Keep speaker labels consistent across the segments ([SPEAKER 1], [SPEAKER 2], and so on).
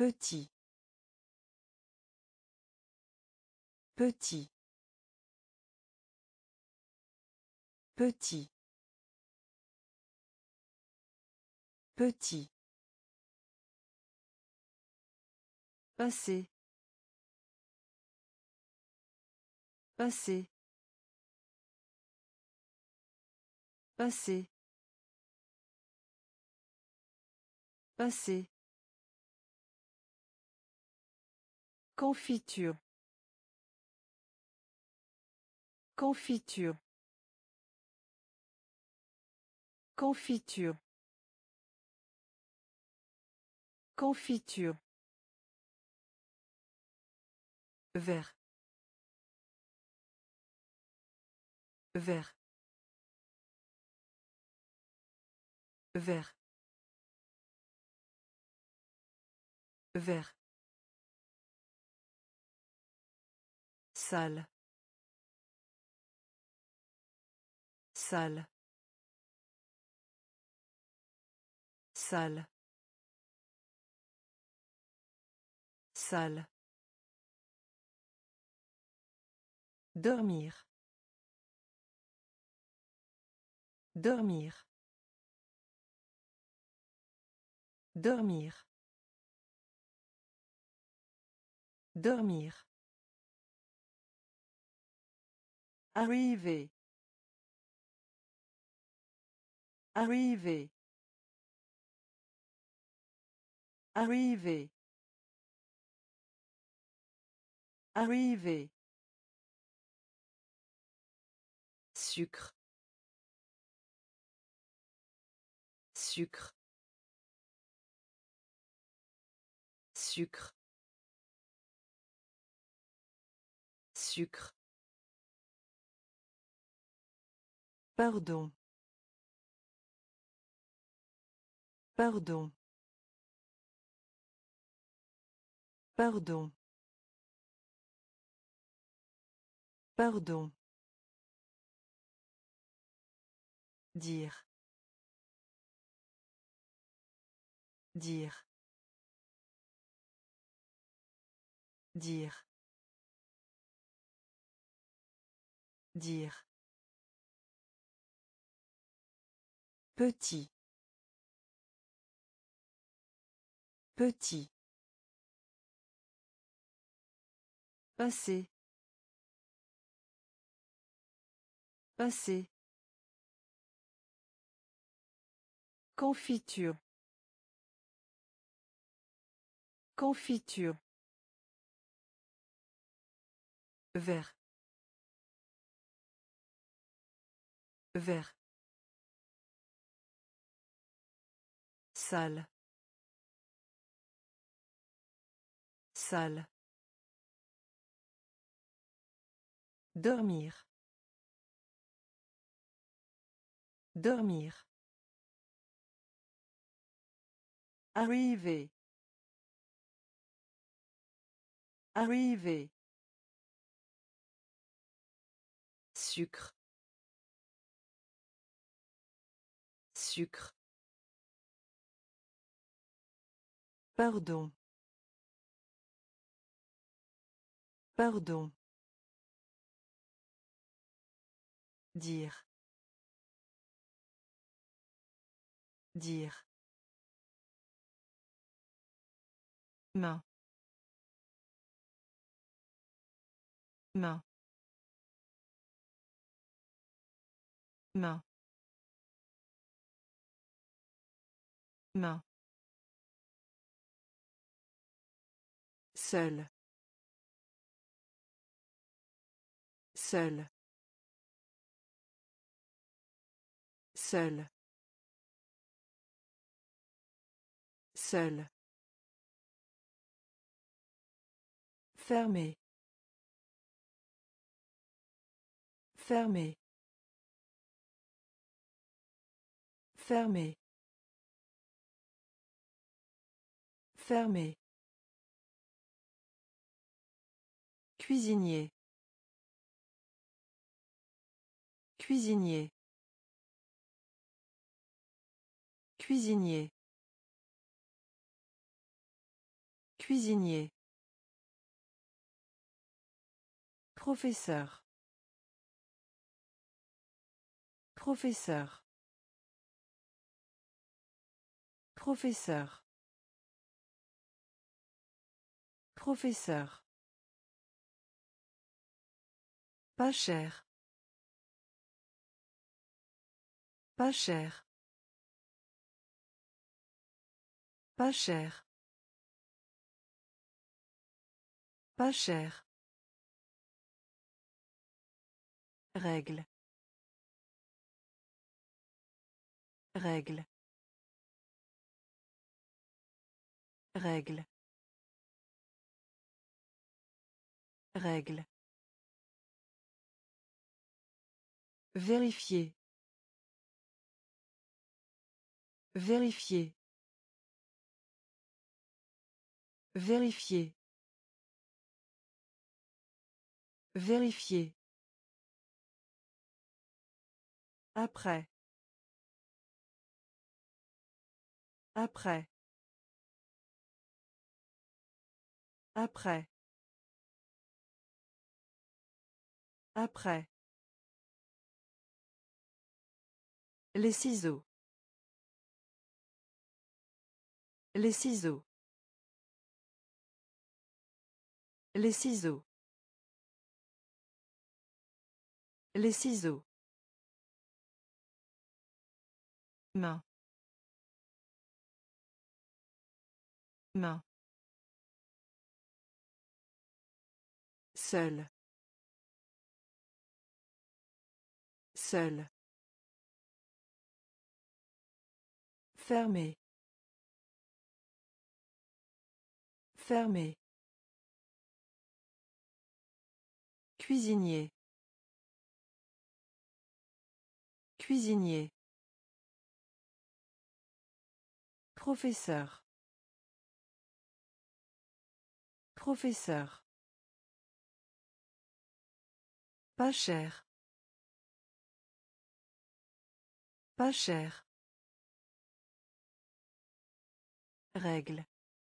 [SPEAKER 1] Petit. Petit. Petit. Petit. Passer. Passer. Passer. Passer. Confiture. Confiture. Confiture. Confiture. Vert. Vert. Vert. Vert. Salle. Salle. Salle. Salle. Dormir. Dormir. Dormir. Dormir. Arriver. Arriver. Arriver. Arriver. Sucre. Sucre. Sucre. Sucre. Pardon. Pardon. Pardon. Pardon. Dire. Dire. Dire. Dire. Petit. Petit. Passer. Passer. Confiture. Confiture. Vert. Vert. Salle. Salle. Dormir. Dormir. Arriver. Arriver. Sucre. Sucre. Pardon. Pardon. Dire. Dire. Main. Main. Main. Main. Seul. Seul. Seul. Seul. Fermé. Fermé. Fermé. Fermé. Cuisinier. Cuisinier. Cuisinier. Cuisinier. Professeur. Professeur. Professeur. Professeur. Pas cher. Pas cher. Pas cher. Pas cher. Règle. Règle. Règle. Règle. Vérifier. Vérifier. Vérifier. Vérifier. Après. Après. Après. Après. Les ciseaux. Les ciseaux. Les ciseaux. Les ciseaux. Main. Main. Seul. Seul. Fermé. Fermé. Cuisinier. Cuisinier. Professeur. Professeur. Pas cher. Pas cher. Règle.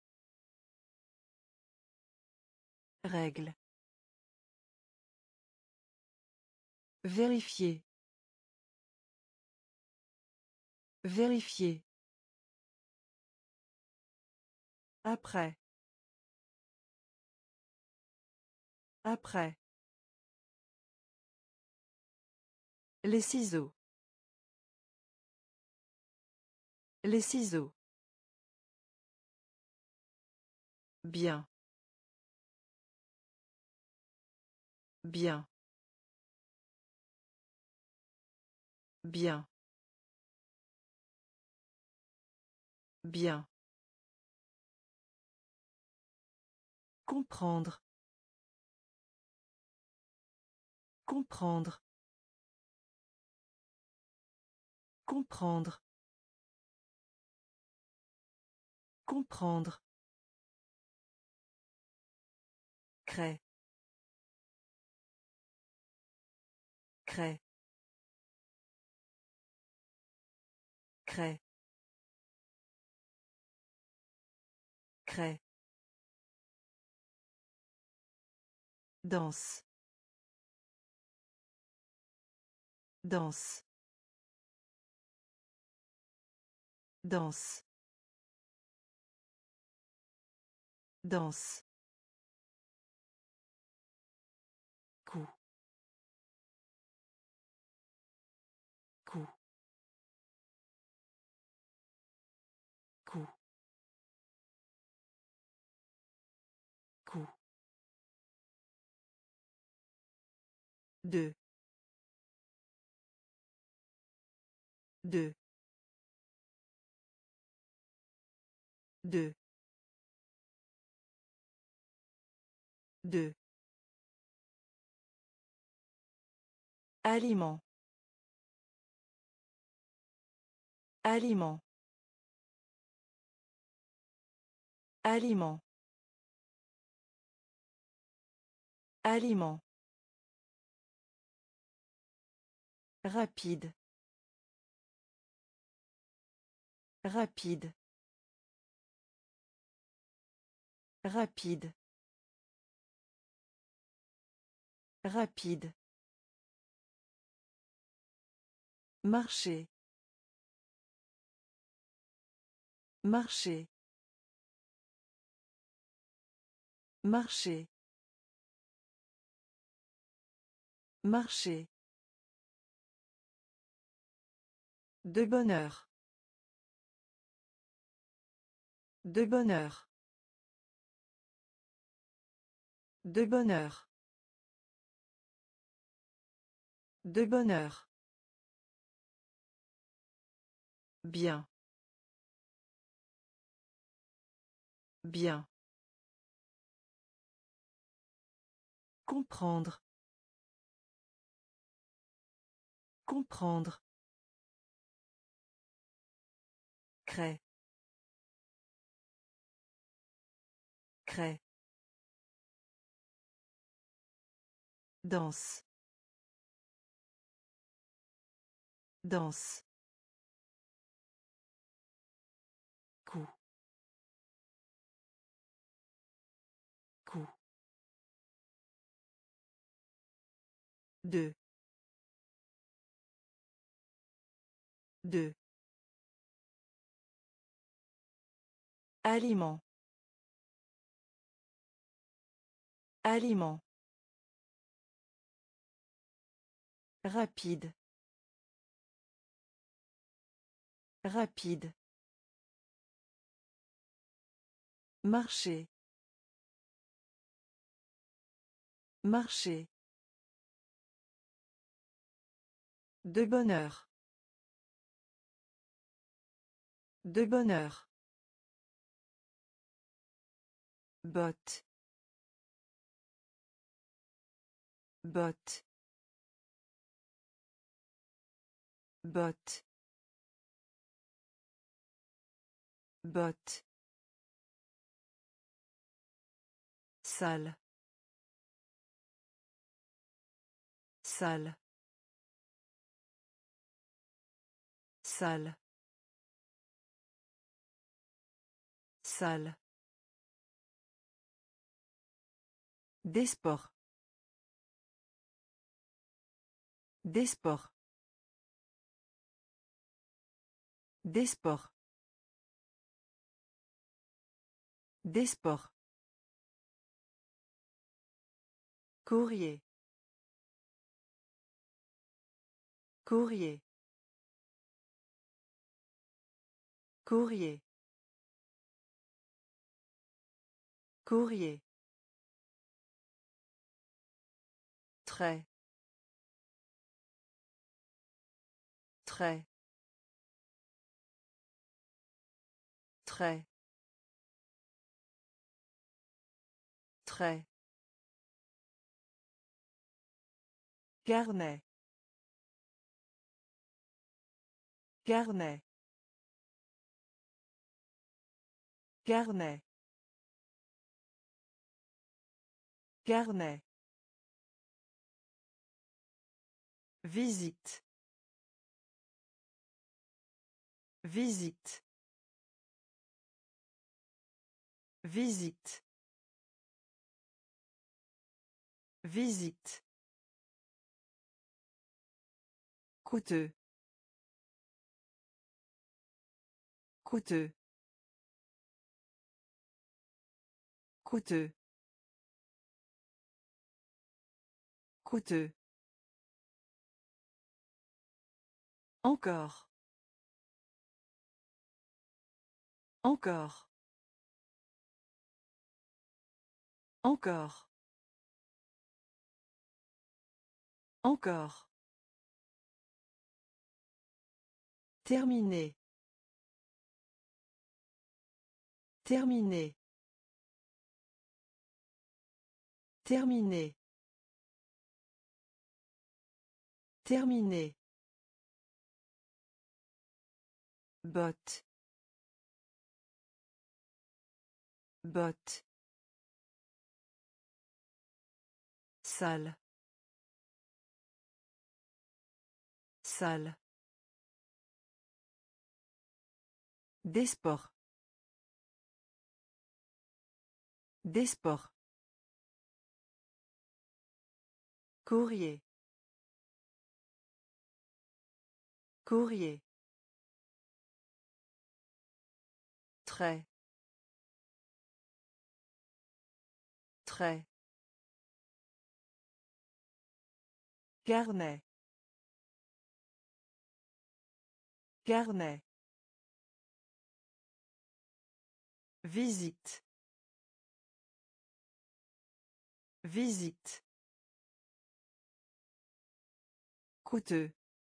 [SPEAKER 1] Règle. Vérifier. Vérifier. Après. Après. Les ciseaux. Les ciseaux. Bien. Bien. Bien. Bien. Comprendre. Comprendre. Comprendre. Comprendre. Craie. Craie. Craie. Craie. Danse. Danse. Danse. Danse. Coup. Coup. Coup. Coup. Deux. Deux. Deux. Deux. Aliment. Aliment. Aliment. Aliment. Rapide. Rapide. Rapide. Rapide. Marcher. Marcher. Marcher. Marcher. De bonheur. De bonheur. De bonheur. De bonheur. Bien. Bien. Comprendre. Comprendre. Craie. Craie. Danse. Danse. Coup. Coup. Deux. Deux. Aliment. Aliment. Rapide. Rapide. Marcher. Marcher. De bonheur. De bonheur. Botte. Botte. Botte. Botte. Salle. Salle. Salle. Salle. Des sports. Des sports. Des sports. Des sports. Courrier. Courrier. Courrier. Courrier. Très. Très. Très. Très. Carnet. Carnet. Carnet. Carnet. Visite. Visite. Visite. Visite. Coûteux. Coûteux. Coûteux. Coûteux. Encore. Encore. Encore. Encore. Terminé. Terminé. Terminé. Terminé. Botte. Botte. Salle. Salle. Des sports. Des sports. Courrier. Courrier. Trait. Trait. Carnet. Carnet. Visite. Visite. Coûteux.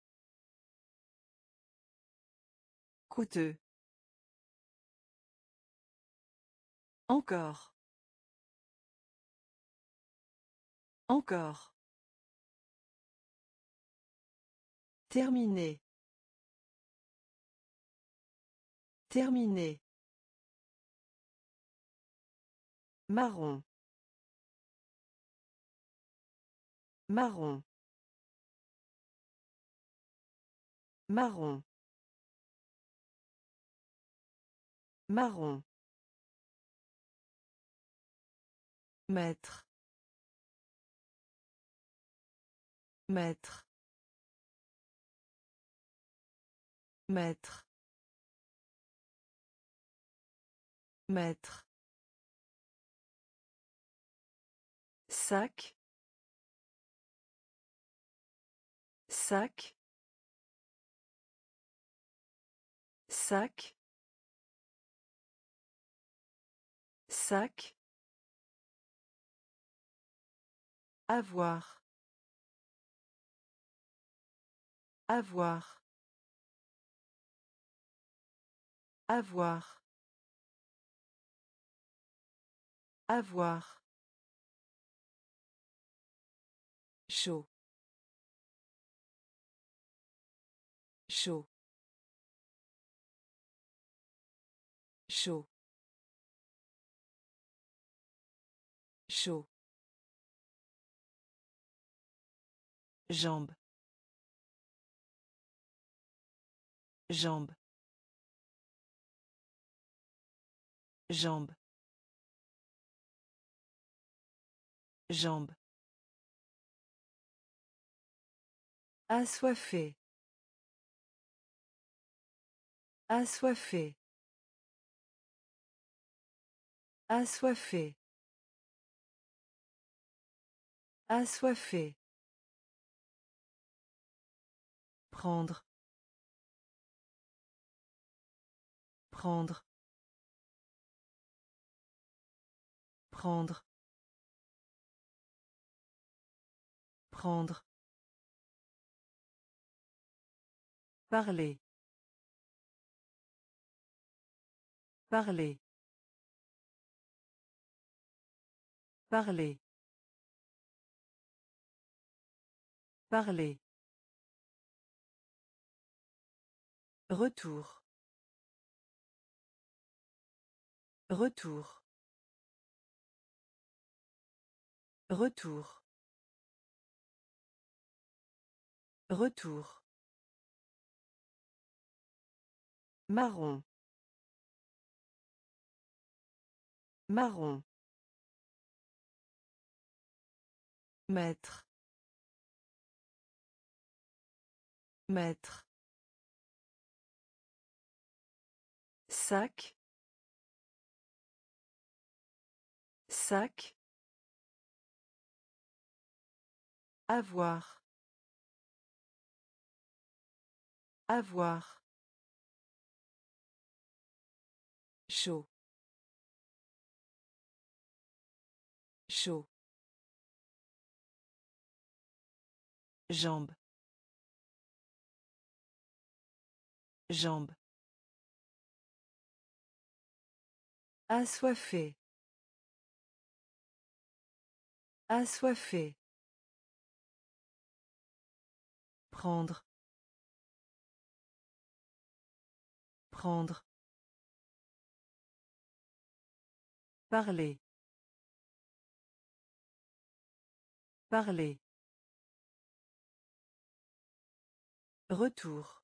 [SPEAKER 1] Coûteux. Encore. Encore. Terminé. Terminé. Marron. Marron. Marron. Marron. Maître. Maître. Maître. Maître. Sac. Sac. Sac. Sac. Avoir. Avoir. Avoir. Avoir. Chaud. Chaud. Chaud. Chaud. Jambe. Jambe. Jambe. Jambe. Assoiffé. Assoiffé. Assoiffé. Assoiffé. Prendre. Prendre. Prendre. Prendre. Parler. Parler. Parler. Parler. Retour. Retour. Retour. Retour. Marron. Marron. Maître. Maître. Sac. Sac. Avoir. Avoir. Chaud. Chaud. Jambe. Jambe. Assoiffé. Assoiffé. Prendre. Prendre. Parler. Parler. Retour.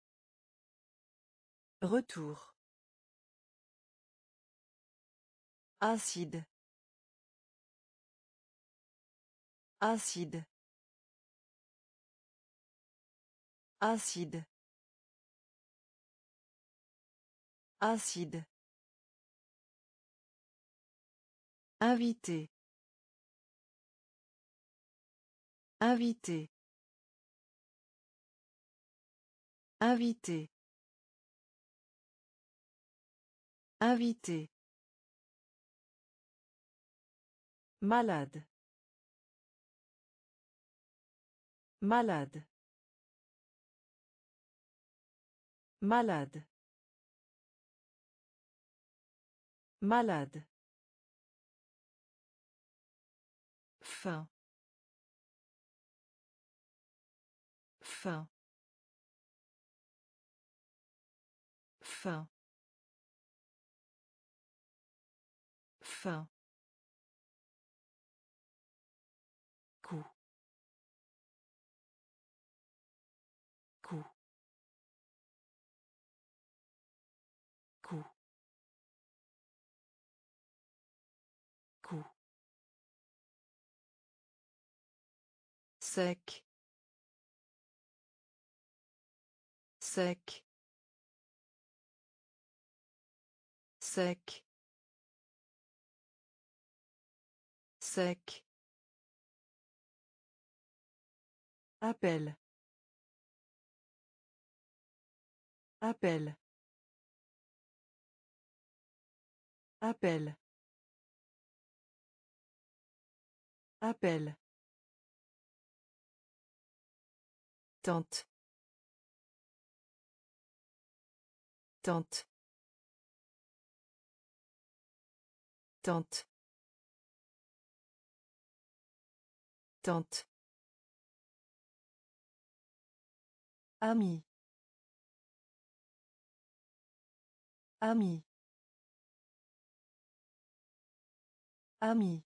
[SPEAKER 1] Retour. Acide. Acide. Acide. Acide. Invité. Invité. Invité. Invité. Malade. Malade. Malade. Malade. Fin. Fin. Fin. Fin. Coup. Coup. Coup. Coup. Sec. Sec. Sec. Sec. Appel. Appel. Appel. Appel. Tente. Tente. Tente. Tente. Ami. Ami. Ami.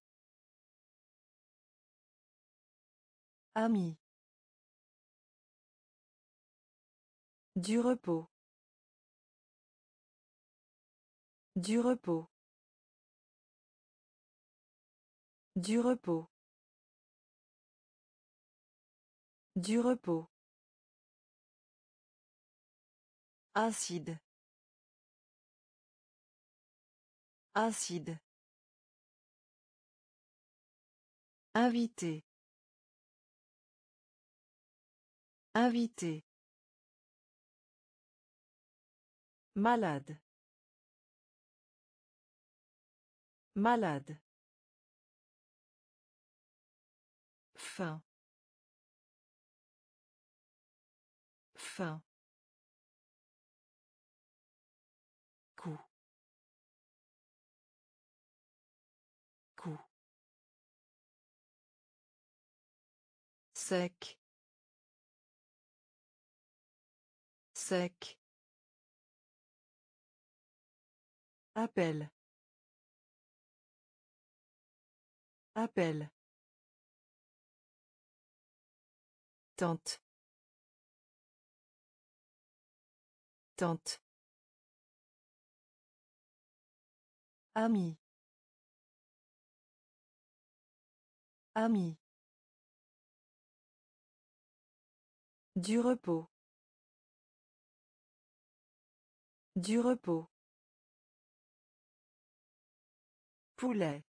[SPEAKER 1] Ami. Du repos. Du repos. Du repos. Du repos. Acide. Acide. Invité. Invité. Malade. Malade. Fin. Fin. Coup. Coup. Sec. Sec. Appel. Appel. Tente. Tente. Ami. Ami. Du repos. Du repos. Poulet.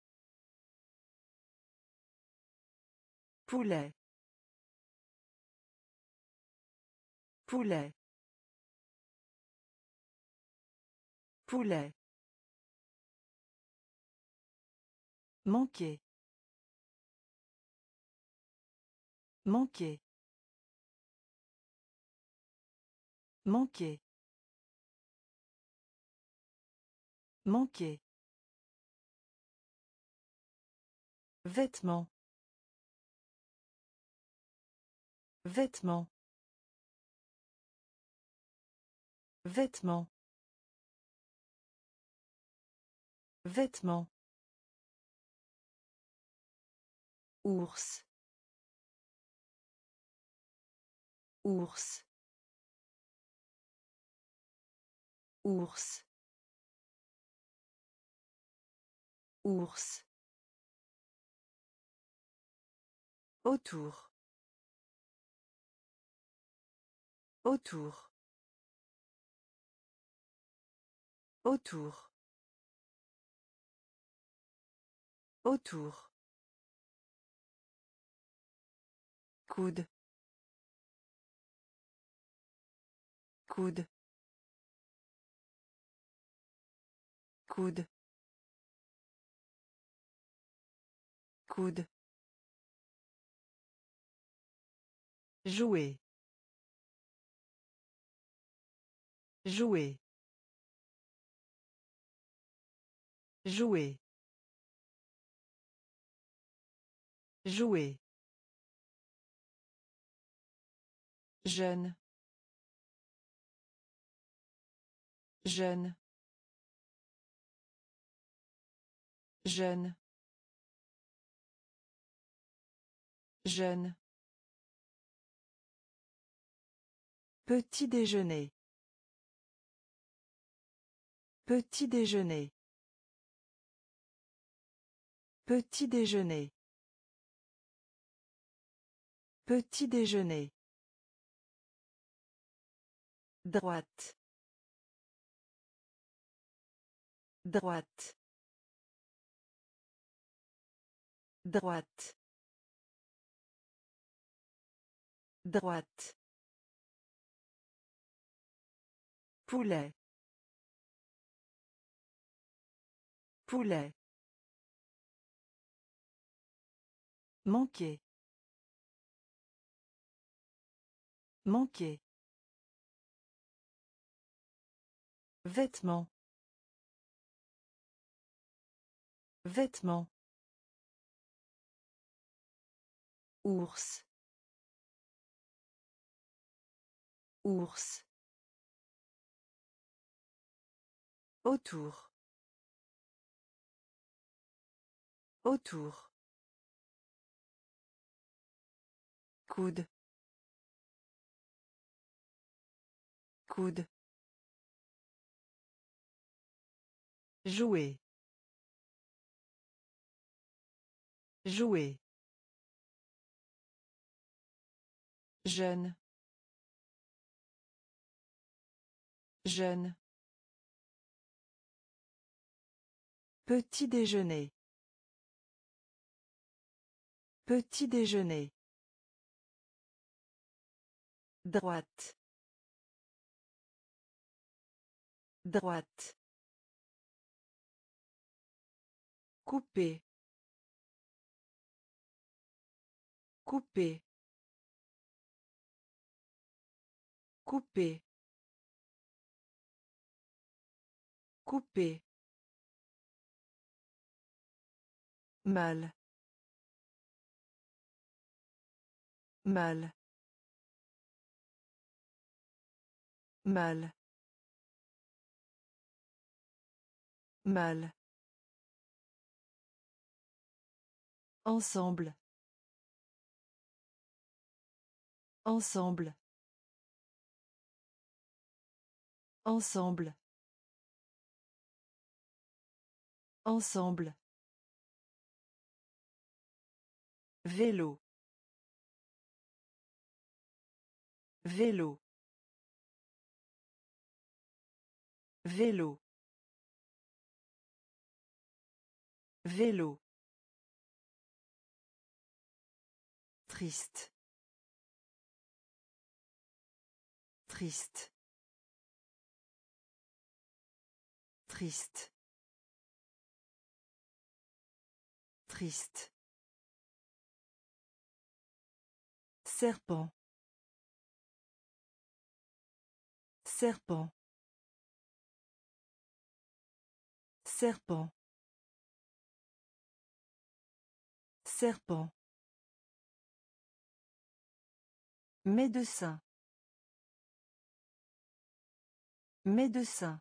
[SPEAKER 1] Poulet. Poulet. Poulet. Manquer. Manquer. Manquer. Manquer. Vêtements. Vêtements. Vêtements. Vêtements. Ours. Ours. Ours. Ours. Autour. Autour. Autour. Autour. Coude. Coude. Coude. Coude. Jouer. Jouer. Jouer. Jouer. Jeune. Jeune. Jeune. Jeune. Petit déjeuner. Petit déjeuner. Petit déjeuner. Petit déjeuner. Droite. Droite. Droite. Droite. Poulet. Poulet. Manquer. Manquer. Vêtements. Vêtements. Ours. Ours. Autour. Autour. Coude. Coude. Jouer. Jouer. Jeune. Jeune. Petit déjeuner. Petit déjeuner. Droite. Droite. Couper. Couper. Couper. Couper. Mal. Mal. Mal. Mal. Ensemble. Ensemble. Ensemble. Ensemble. Vélo. Vélo. Vélo. Vélo. Triste. Triste. Triste. Triste. Serpent. Serpent. Serpent. Serpent. Médecin. Médecin.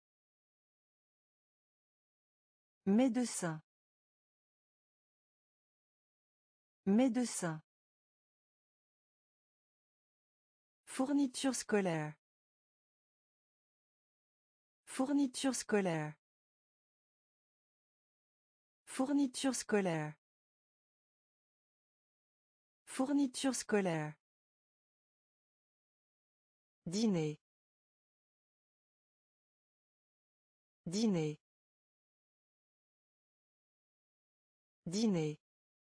[SPEAKER 1] Médecin. Médecin. Fourniture scolaire. Fourniture scolaire. Fourniture scolaire. Fourniture scolaire. Dîner. Dîner. Dîner.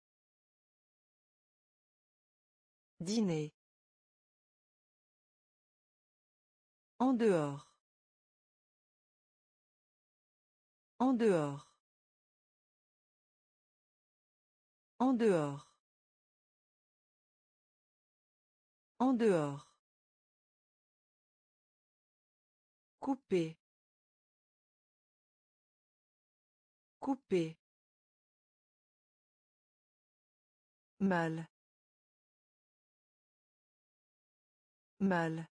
[SPEAKER 1] Dîner. En dehors. En dehors. En dehors. En dehors. Couper. Couper. Mal. Mal.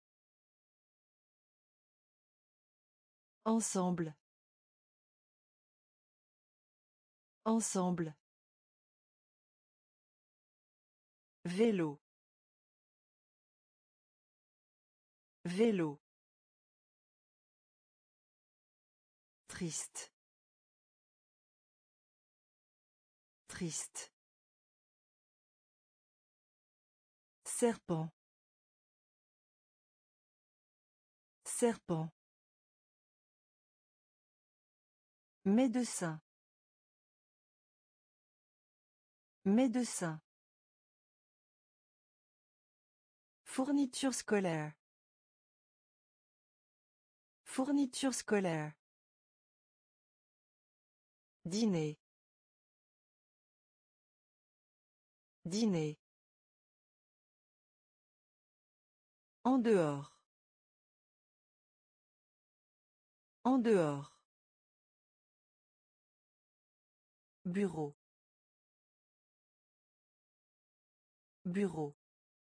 [SPEAKER 1] Ensemble. Ensemble. Vélo. Vélo. Triste. Triste. Serpent. Serpent. Médecin. Médecin. Fourniture scolaire. Fourniture scolaire. Dîner. Dîner. En dehors. En dehors. Bureau. Bureau.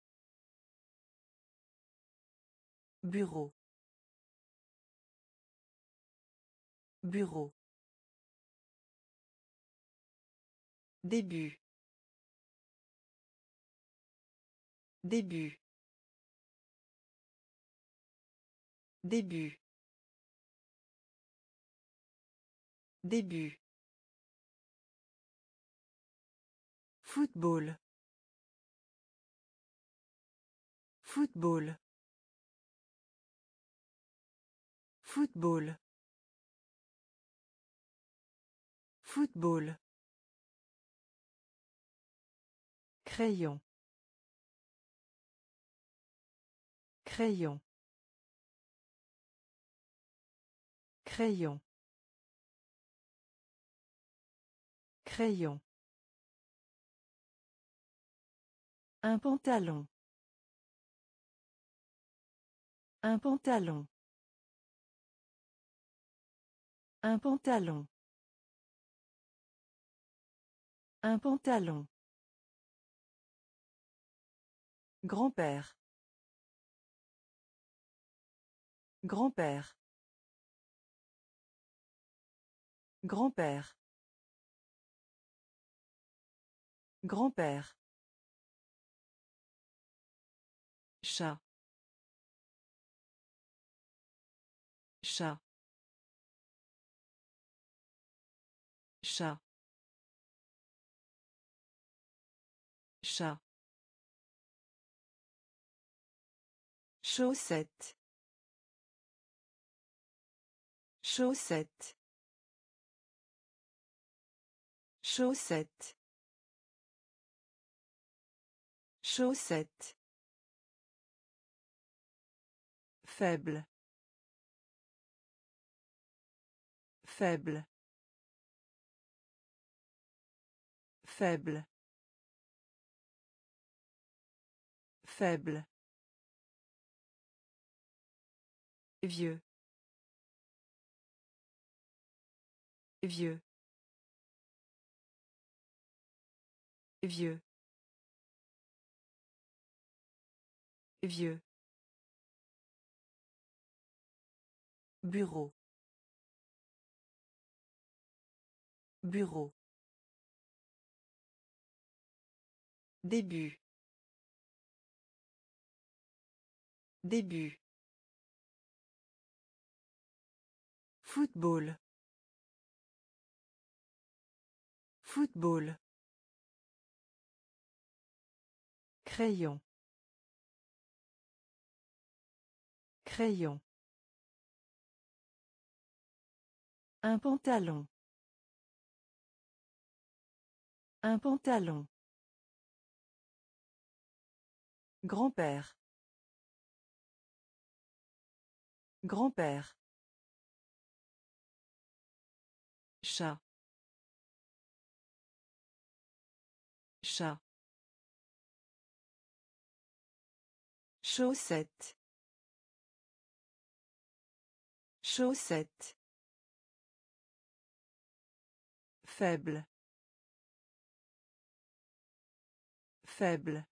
[SPEAKER 1] Bureau. Bureau. Début. Début. Début. Début. Football. Football. Football. Football. Crayon. Crayon. Crayon. Crayon. Un pantalon. Un pantalon. Un pantalon. Un pantalon. Grand-père. Grand-père. Grand-père. Grand-père. Chat. Chat. Chat. Chat. Chaussette. Chaussette. Chaussette. Chaussette. Faible. Faible. Faible. Faible. Vieux. Vieux. Vieux. Vieux. Bureau. Bureau. Début. Début. Football. Football. Crayon. Crayon. Un pantalon. Un pantalon. Grand-père. Grand-père. Chat. Chat. Chaussette. Chaussette. Faible. Faible.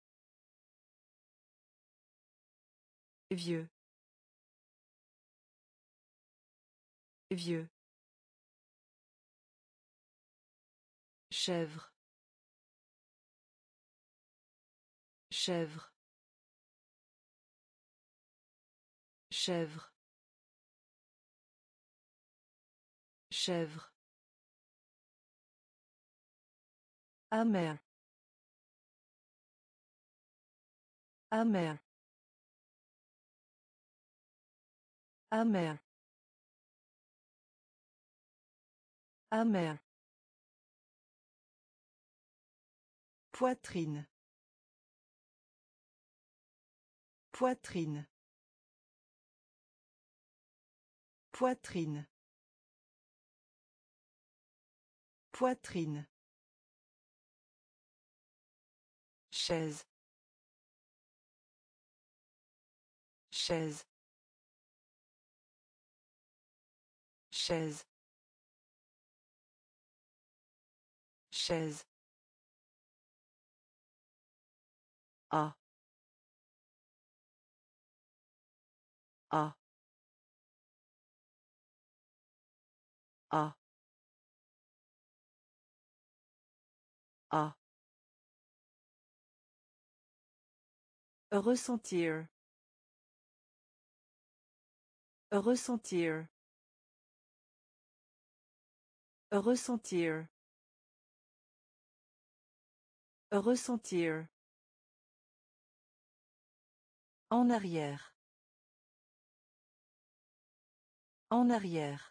[SPEAKER 1] Vieux. Vieux. Chèvre. Chèvre. Chèvre. Chèvre. Amer. Amer. Amer. Amer. Poitrine. Poitrine. Poitrine. Poitrine. Chaise. Chaise. Chaise. Chaise. A. A. A. A. Ressentir. Ressentir. Ressentir. Ressentir. En arrière. En arrière.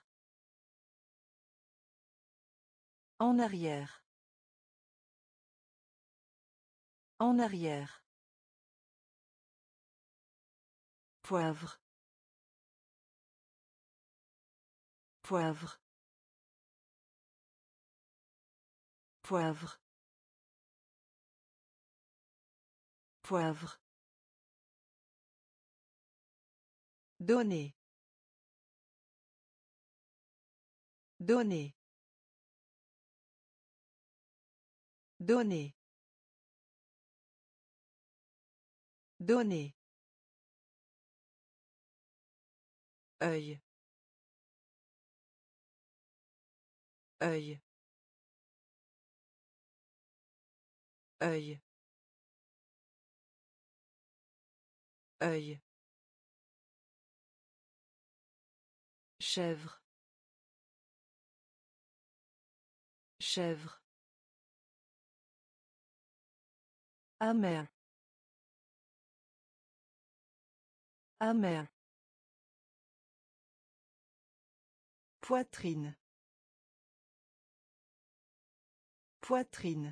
[SPEAKER 1] En arrière. En arrière. Poivre. Poivre. Poivre. Poivre. Donner. Donner. Donner. Donner. Œil. Œil. Œil. Œil. Chèvre. Chèvre. Amer. Amer. Poitrine. Poitrine.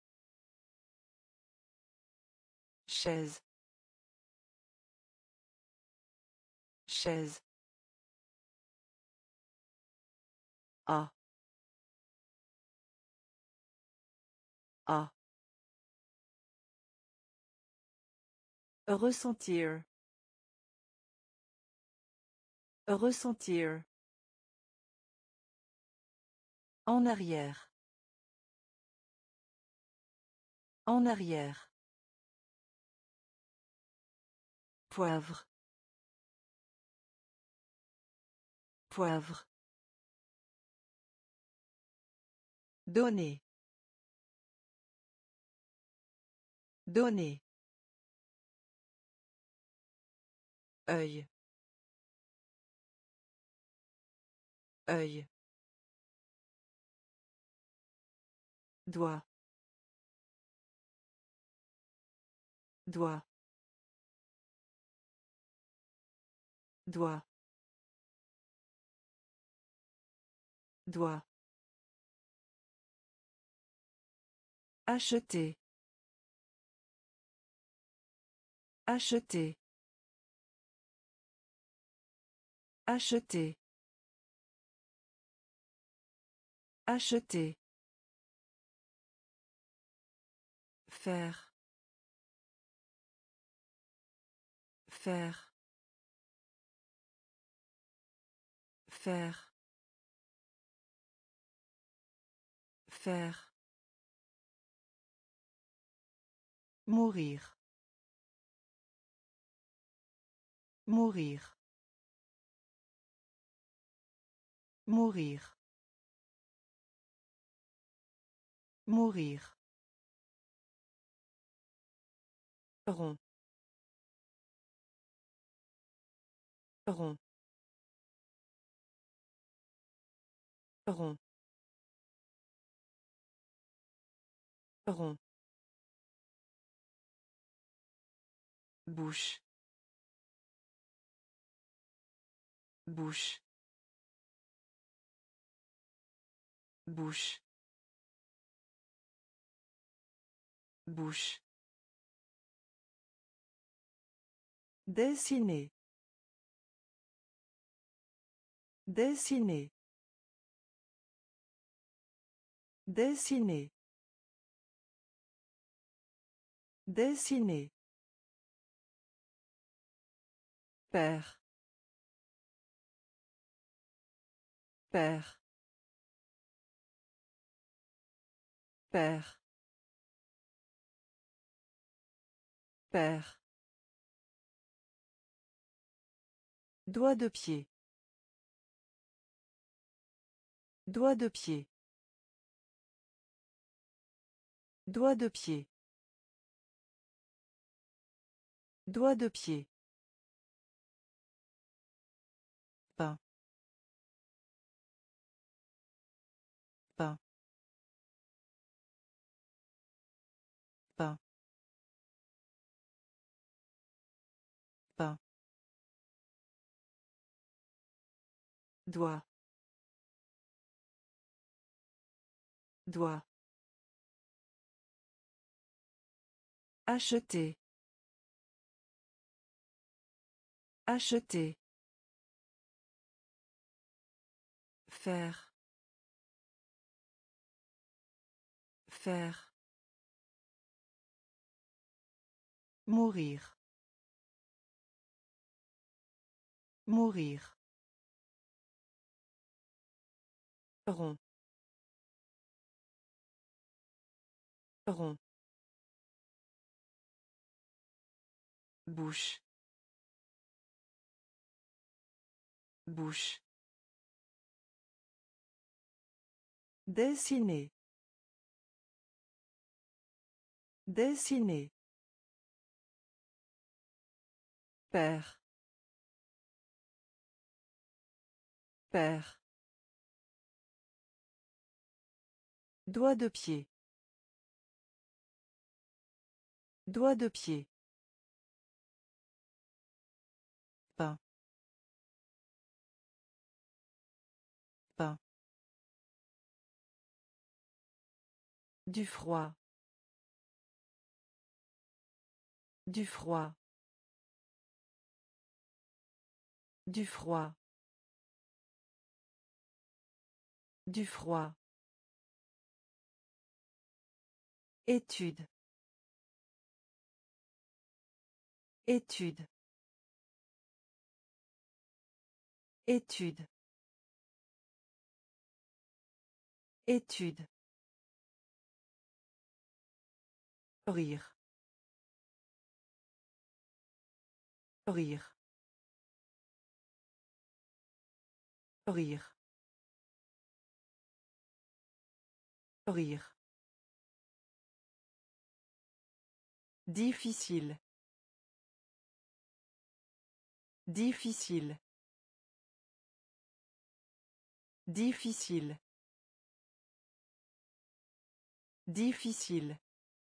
[SPEAKER 1] Chaise. Chaise. A. A. Ressentir. Ressentir. En arrière. En arrière. Poivre. Poivre. Donner. Donner. Œil. Œil. Doigt. Doigt. Doigt. Doigt. Acheter. Acheter. Acheter. Acheter. Faire. Faire. Faire. Faire. Mourir. Mourir. Mourir. Mourir. Rond. Rond. Rond. Rond. Bouche. Bouche. Bouche. Bouche. Dessiner. Dessiner. Dessiner. Dessiner. Père. Père. Père. Père. Doigt de pied. Doigt de pied. Doigt de pied. Doigt de pied. Pain. Pain. Pain. Pain. Doigt. Doigt. Acheter. Acheter. Faire. Faire. Mourir. Mourir. Rond. Rond. Bouche. Bouche. Dessiner. Dessiner. Père. Père. Doigt de pied. Doigt de pied. Pain. Pain. Du froid. Du froid. Du froid. Du froid. Étude. Étude. Étude. Étude. Rire. Rire. Rire. Rire. Difficile. Difficile. Difficile. Difficile.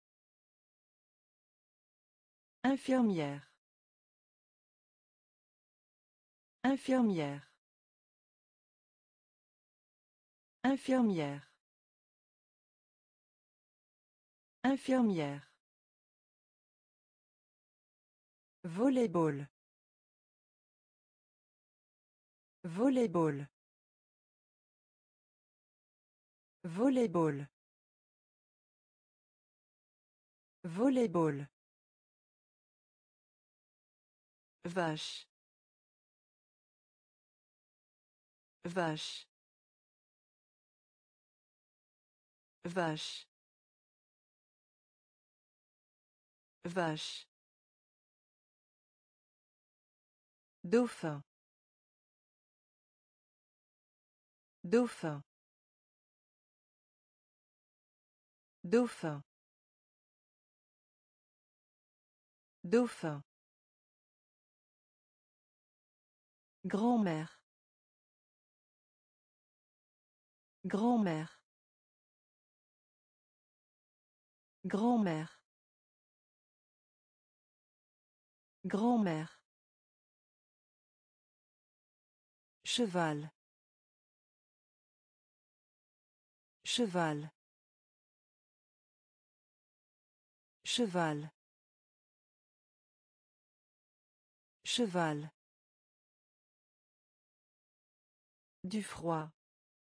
[SPEAKER 1] Infirmière. Infirmière. Infirmière. Infirmière. Volleyball. Volleyball. Volleyball. Volleyball. Vache. Vache. Vache. Vache. Dauphin. Dauphin. Dauphin. Dauphin. Grand-mère. Grand-mère. Grand-mère. Grand-mère. Cheval. Cheval. Cheval. Cheval. Du froid.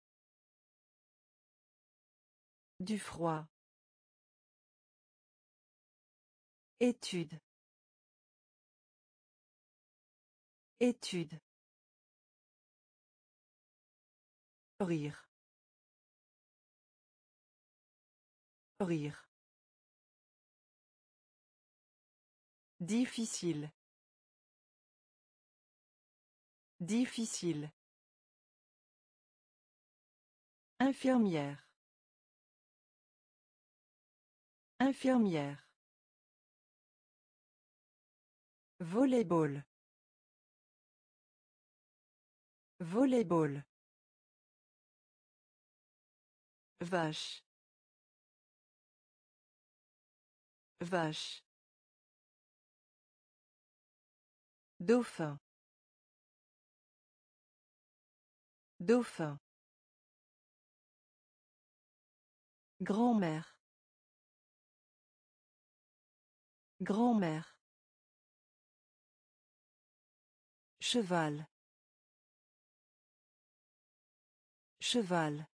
[SPEAKER 1] Du froid. Étude. Étude. Rire. Rire. Difficile. Difficile. Infirmière. Infirmière. Volleyball. Volleyball. Vache. Vache. Dauphin. Dauphin. Grand-mère. Grand-mère. Cheval. Cheval.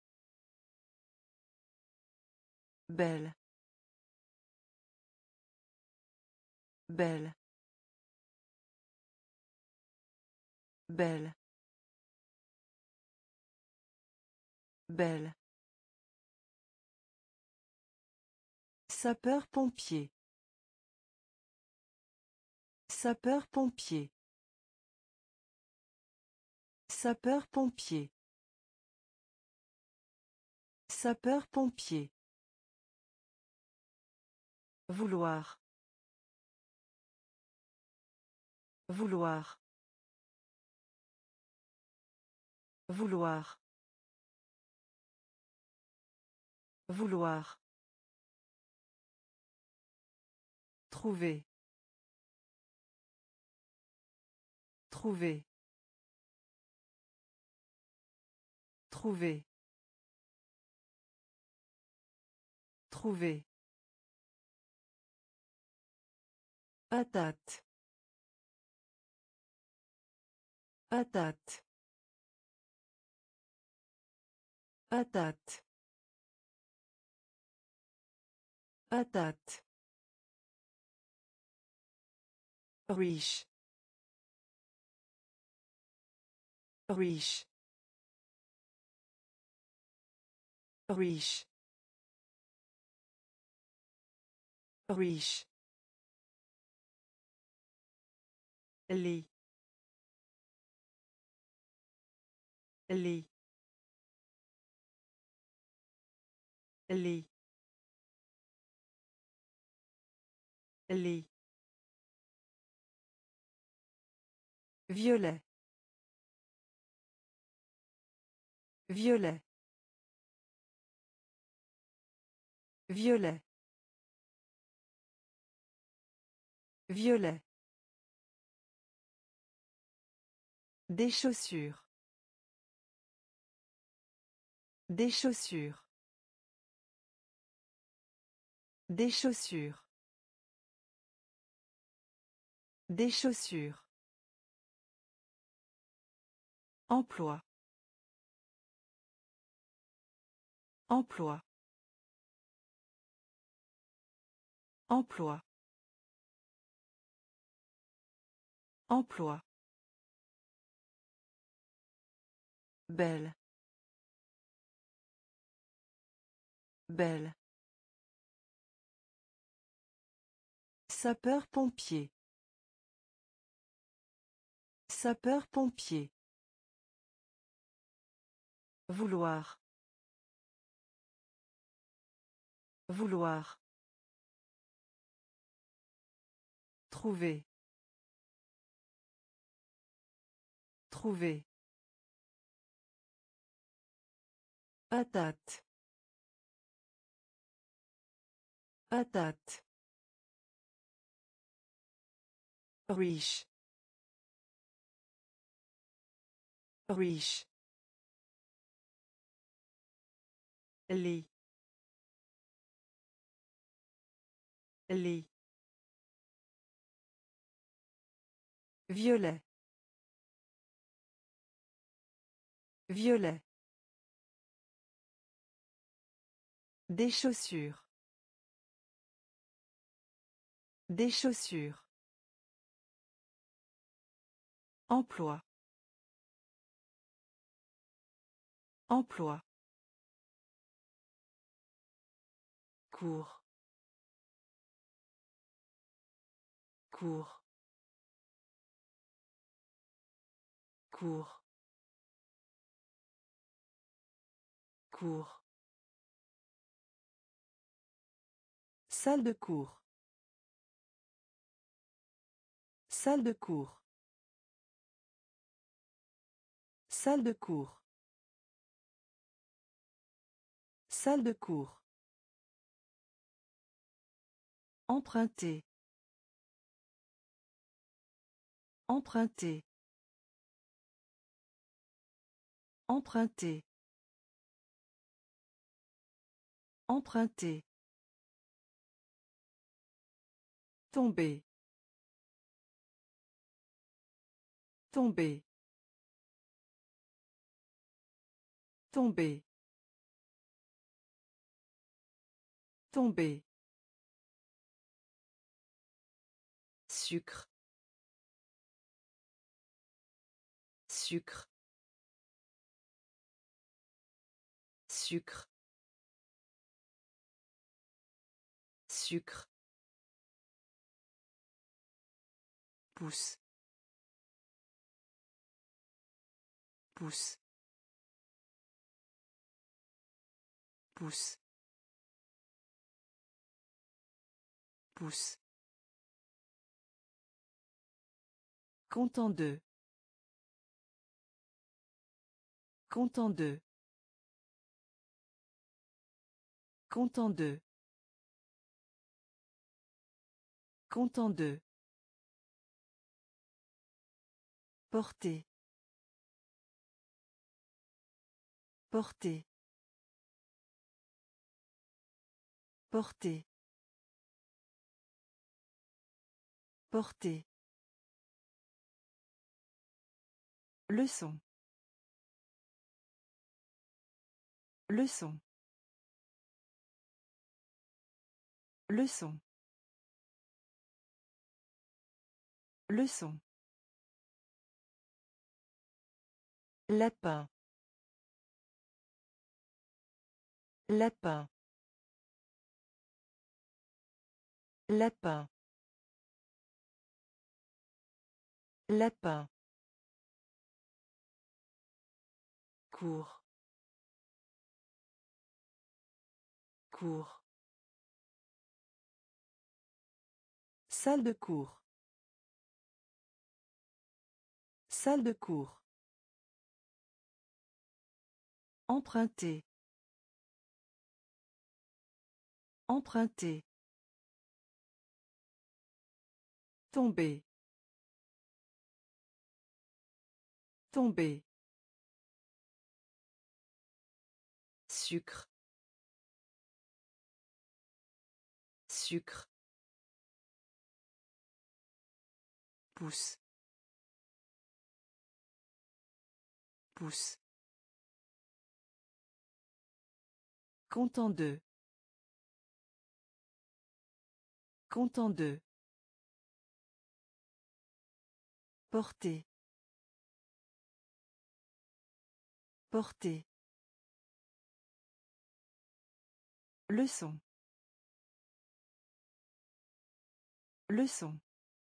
[SPEAKER 1] Belle. Belle. Belle. Belle. Sapeur-pompier. Sapeur-pompier. Sapeur-pompier. Sapeur-pompier. Vouloir. Vouloir. Vouloir. Vouloir. Trouver. Trouver. Trouver. Trouver. Patate. Patate. Patate. Patate. Riche. Riche. Riche. Riche. Lit. Lit. Lit. Lit. Violet. Violet. Violet. Violet. Des chaussures. Des chaussures. Des chaussures. Des chaussures. Emploi. Emploi. Emploi. Emploi. Belle. Belle. Sapeur-pompier. Sapeur-pompier. Vouloir. Vouloir. Trouver. Trouver. Patate. Patate. Riche. Riche. Lit. Lit. Violet. Violet. Des chaussures. Des chaussures. Emploi. Emploi. Cours. Cours. Cours. Cours. Salle de cours. Salle de cours. Salle de cours. Salle de cours. Emprunter. Emprunter. Emprunter. Emprunter. Tomber. Tomber. Tomber. Tomber. Sucre. Sucre. Sucre. Sucre. Pouce. Pouce. Pouce. Pouce. Content de. Content de. Content de. Content de. Porter. Porter. Porter. Porter. Leçon. Leçon. Leçon. Leçon. Lapin. Lapin. Lapin. Lapin. Cours. Cours. Salle de cours. Salle de cours. Emprunter. Emprunter. Tomber. Tomber. Sucre. Sucre. Pouce. Pouce. Content de. Content de. Porter. Porter. Leçon. Leçon.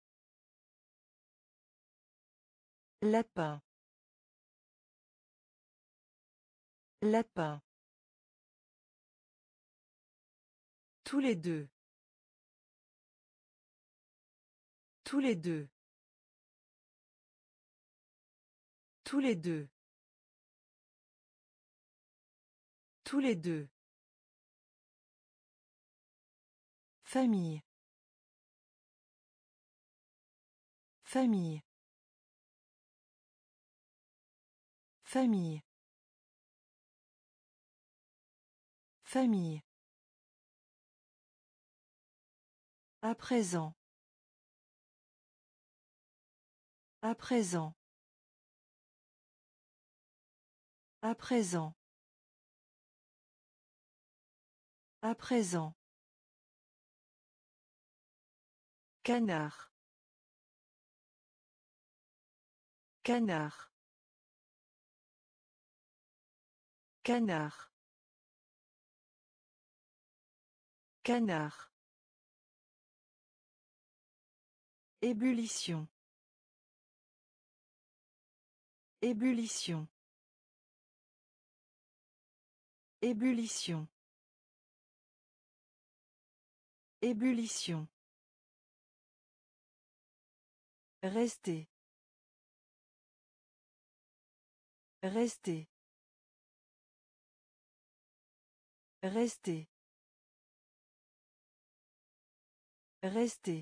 [SPEAKER 1] Lapin. Lapin. Tous les deux. Tous les deux. Tous les deux. Tous les deux. Famille. Famille. Famille. Famille. À présent. À présent. À présent. À présent. Canard. Canard. Canard. Canard. Ébullition. Ébullition. Ébullition. Ébullition. Rester. Rester. Rester. Rester.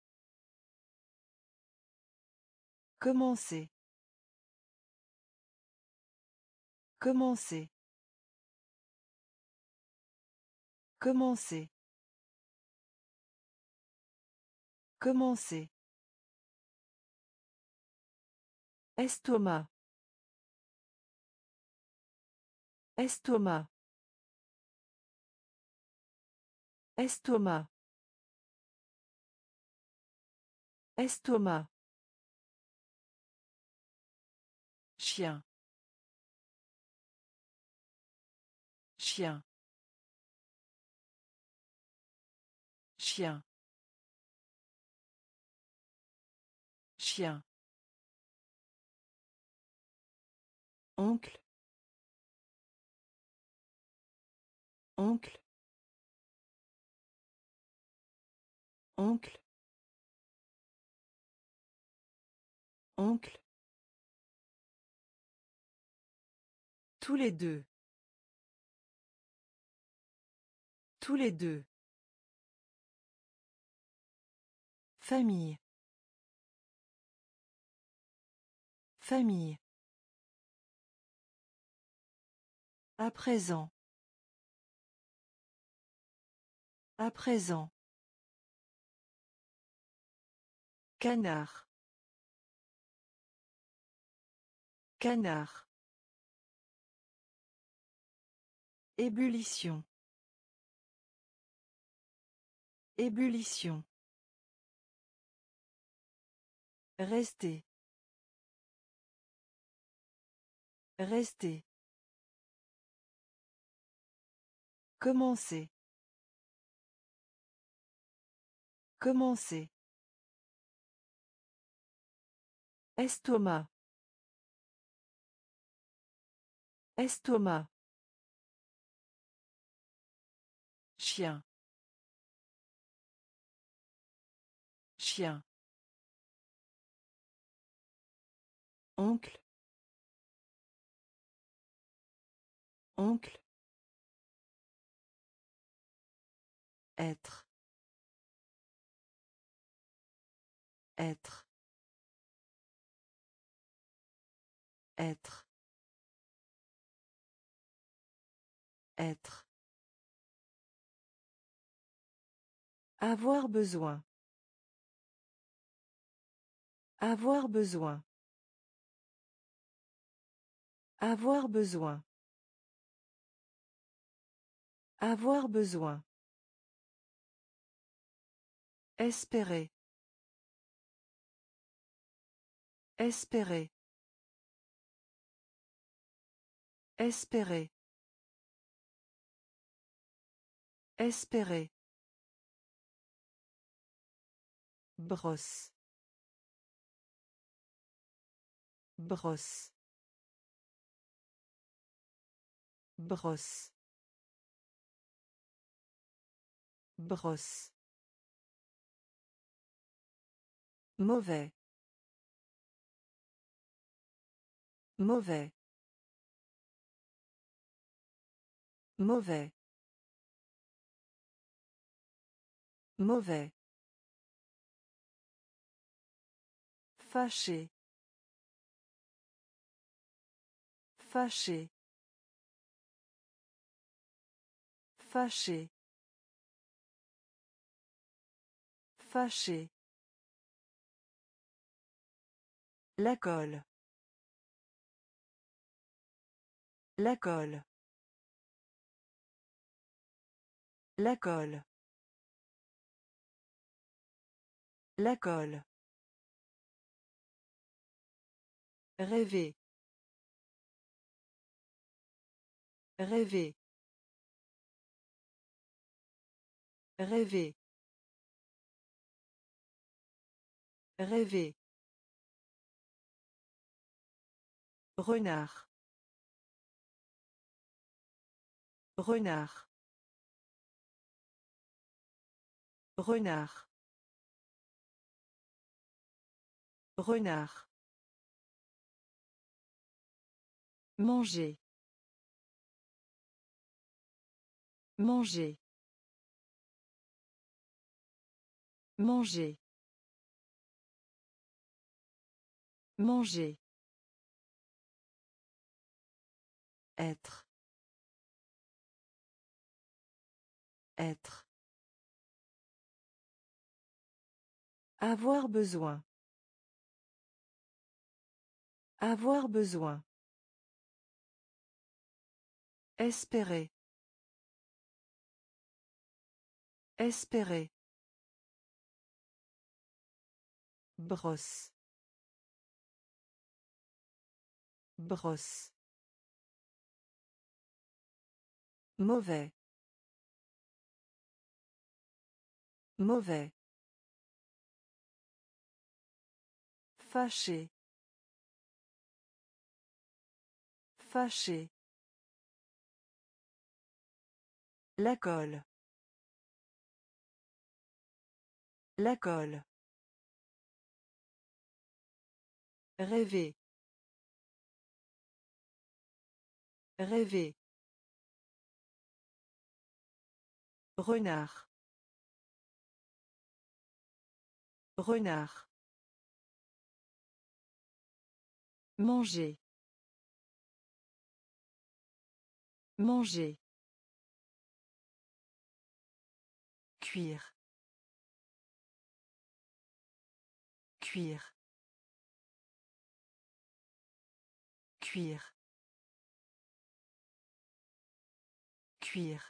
[SPEAKER 1] Commencer. Commencer. Commencer. Commencer. Estomac. Estomac. Estomac. Estomac. Chien. Chien. Chien. Chien. Oncle. Oncle. Oncle. Oncle. Tous les deux. Tous les deux. Famille. Famille. À présent. À présent. Canard. Canard. Ébullition. Ébullition. Rester. Rester. Commencer. Commencer. Estomac. Estomac. Chien. Chien. Oncle. Oncle. Être. Être. Être. Être. Avoir besoin. Avoir besoin. Avoir besoin. Avoir besoin. Espérer. Espérer. Espérer. Espérer. Brosse. Brosse. Brosse. Brosse. Mauvais. Mauvais. Mauvais. Mauvais. Fâché. Fâché. Fâché. Fâché. La colle. La colle. La colle. La colle. Rêver. Rêver. Rêver. Rêver. Renard. Renard. Renard. Renard. Manger. Manger. Manger. Manger. Être. Être. Avoir besoin. Avoir besoin. Espérer. Espérer. Brosse. Brosse. Mauvais. Mauvais. Fâché. Fâché. La colle. La colle. Rêver. Rêver. Renard. Renard. Manger. Manger. Cuire. Cuire. Cuire. Cuire.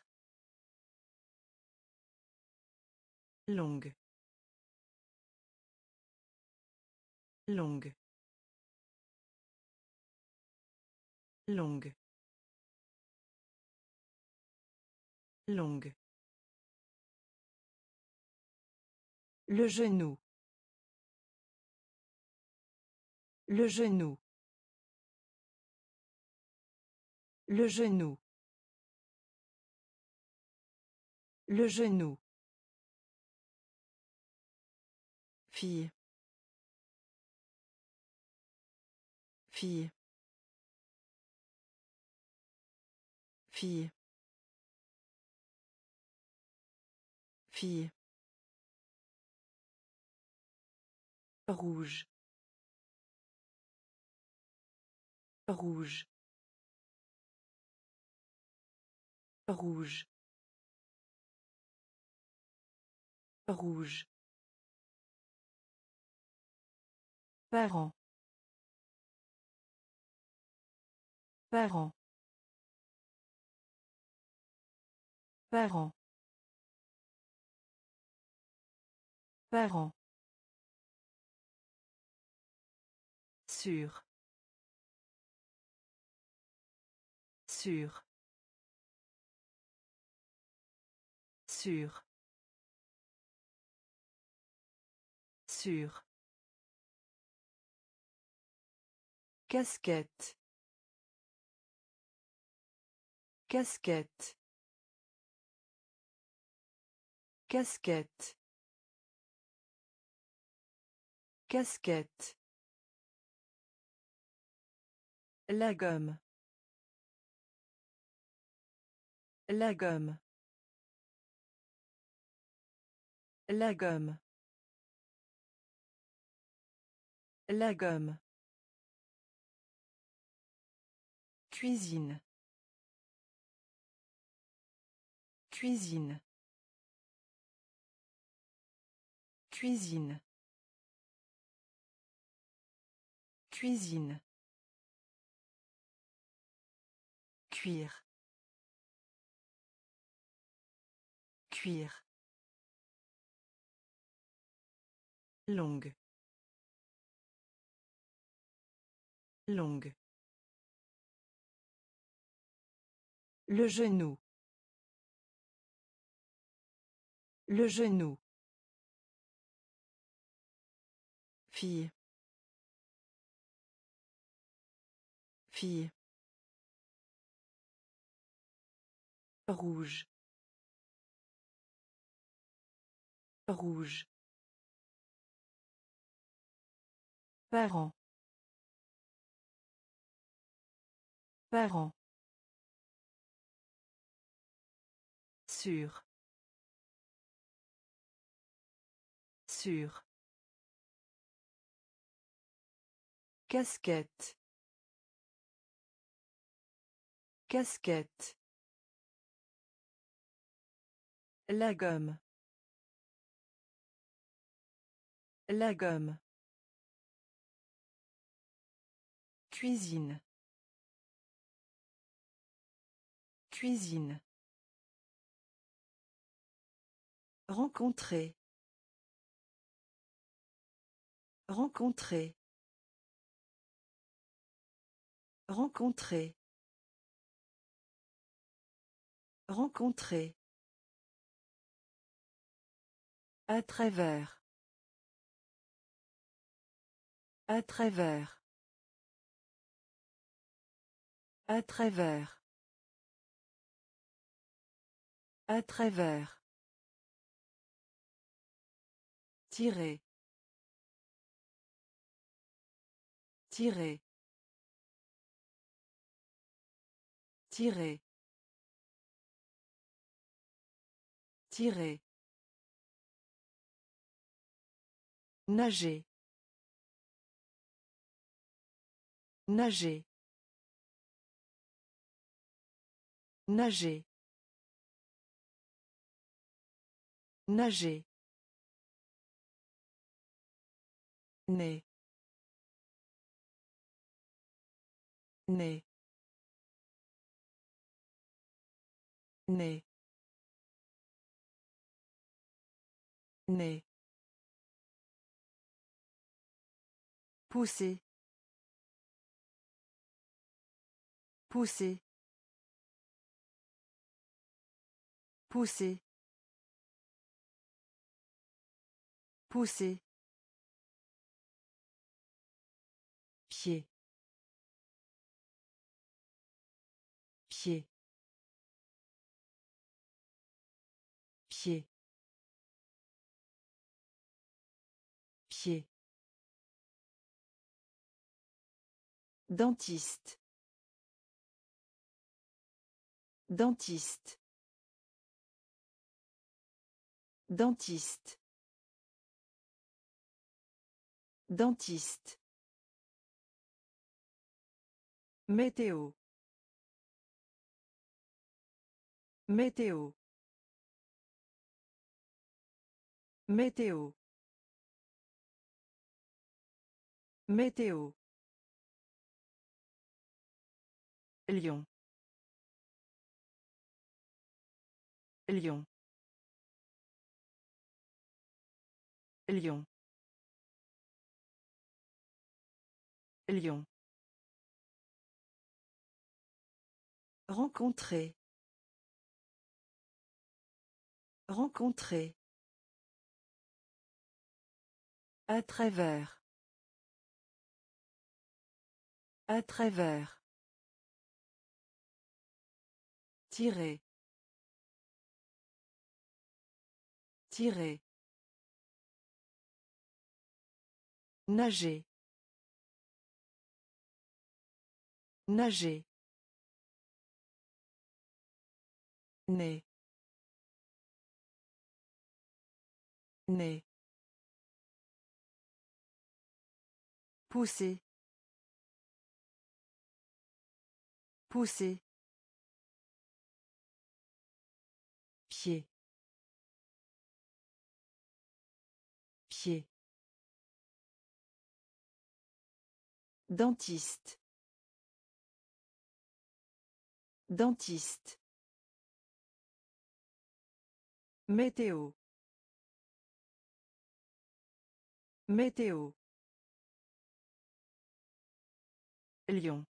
[SPEAKER 1] Longue. Longue. Longue. Longue. Le genou. Le genou. Le genou. Le genou. Fille. Fille. Fille. Fille. Rouge. Rouge. Rouge. Rouge. Parent. Parent. Parent. Parent. Sûr. Sûr. Sûr. Sûr. Casquette. Casquette. Casquette. Casquette. La gomme. La gomme. La gomme. La gomme. Cuisine. Cuisine. Cuisine. Cuisine. Cuire. Cuire. Longue. Longue. Le genou. Le genou. Fille. Fille. Rouge. Rouge. Parent. Parent. Sûr. Sûr. Casquette. Casquette. La gomme. La gomme. Cuisine. Cuisine. Rencontrer. Rencontrer. Rencontrer. Rencontrer. À travers. À travers. À travers. À travers. Tirer. Tirer. Tirer. Tirer. Nager. Nager. Nager. Nager. Né. Né. Né. Né. Pousser. Pousser. Pousser. Pousser. Pied. Pied. Pied. Pied. Dentiste. Dentiste. Dentiste. Dentiste. Météo. Météo. Météo. Météo. Lion. Lion. Lion. Lion. Rencontrer. Rencontrer. À travers. À travers. Tirer. Tirer. Nager. Nager. Né. Né. Pousser. Pousser. Pied. Pied. Dentiste. Dentiste. Météo. Météo. Lion.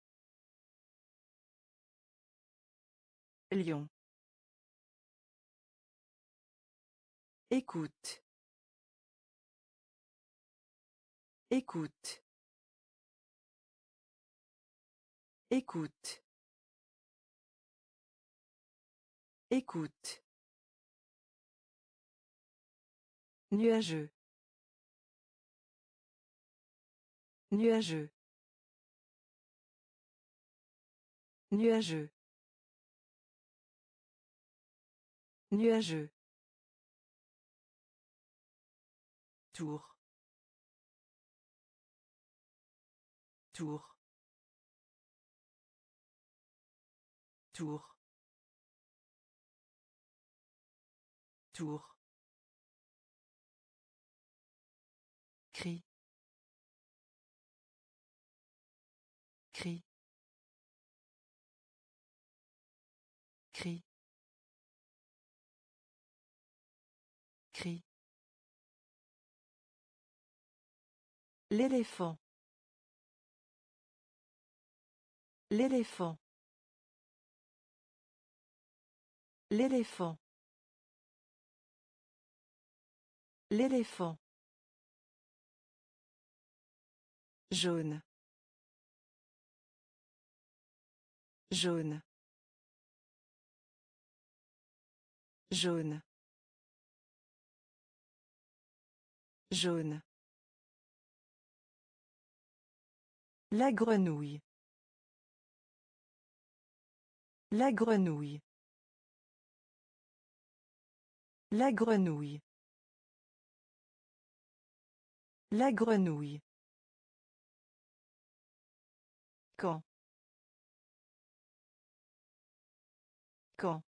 [SPEAKER 1] Lion. Écoute. Écoute. Écoute. Écoute. Nuageux. Nuageux. Nuageux. Nuageux. Tour. Tour. Tour. Tour. Cri. Cri. Cri. Cri. L'éléphant. L'éléphant. L'éléphant. L'éléphant. Jaune. Jaune. Jaune. Jaune. La grenouille. La grenouille. La grenouille. La grenouille. Quand. Quand.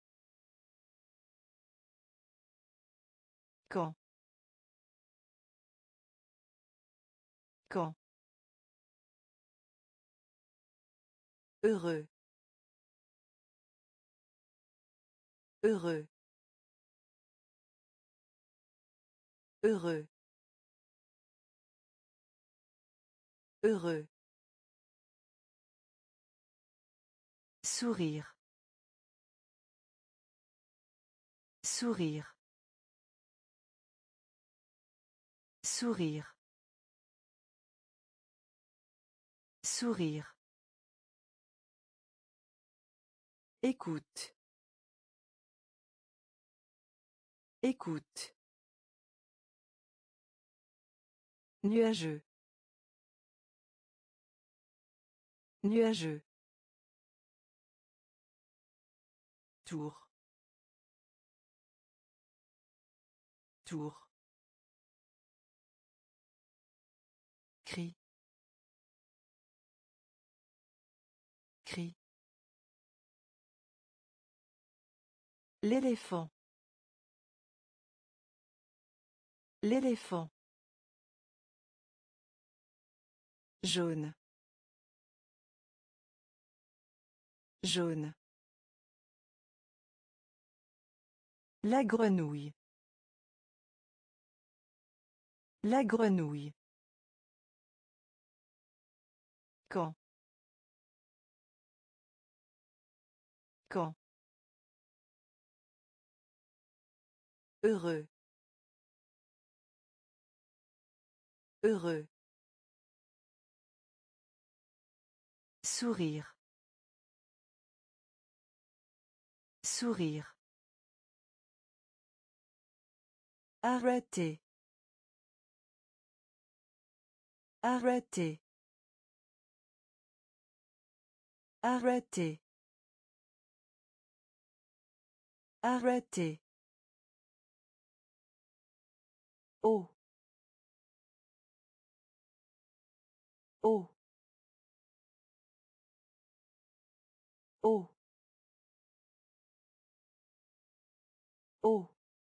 [SPEAKER 1] Quand. Quand. Heureux. Heureux. Heureux. Heureux. Sourire. Sourire. Sourire. Sourire. Écoute. Écoute. Nuageux. Nuageux. Tour. Tour. Cri. Cri. L'éléphant. L'éléphant. Jaune. Jaune. La grenouille. La grenouille. Quand. Quand. Heureux. Heureux. Sourire. Sourire. Arrêter. Arrêter. Arrêter. Arrêter. Oh. Oh. Oh. Oh.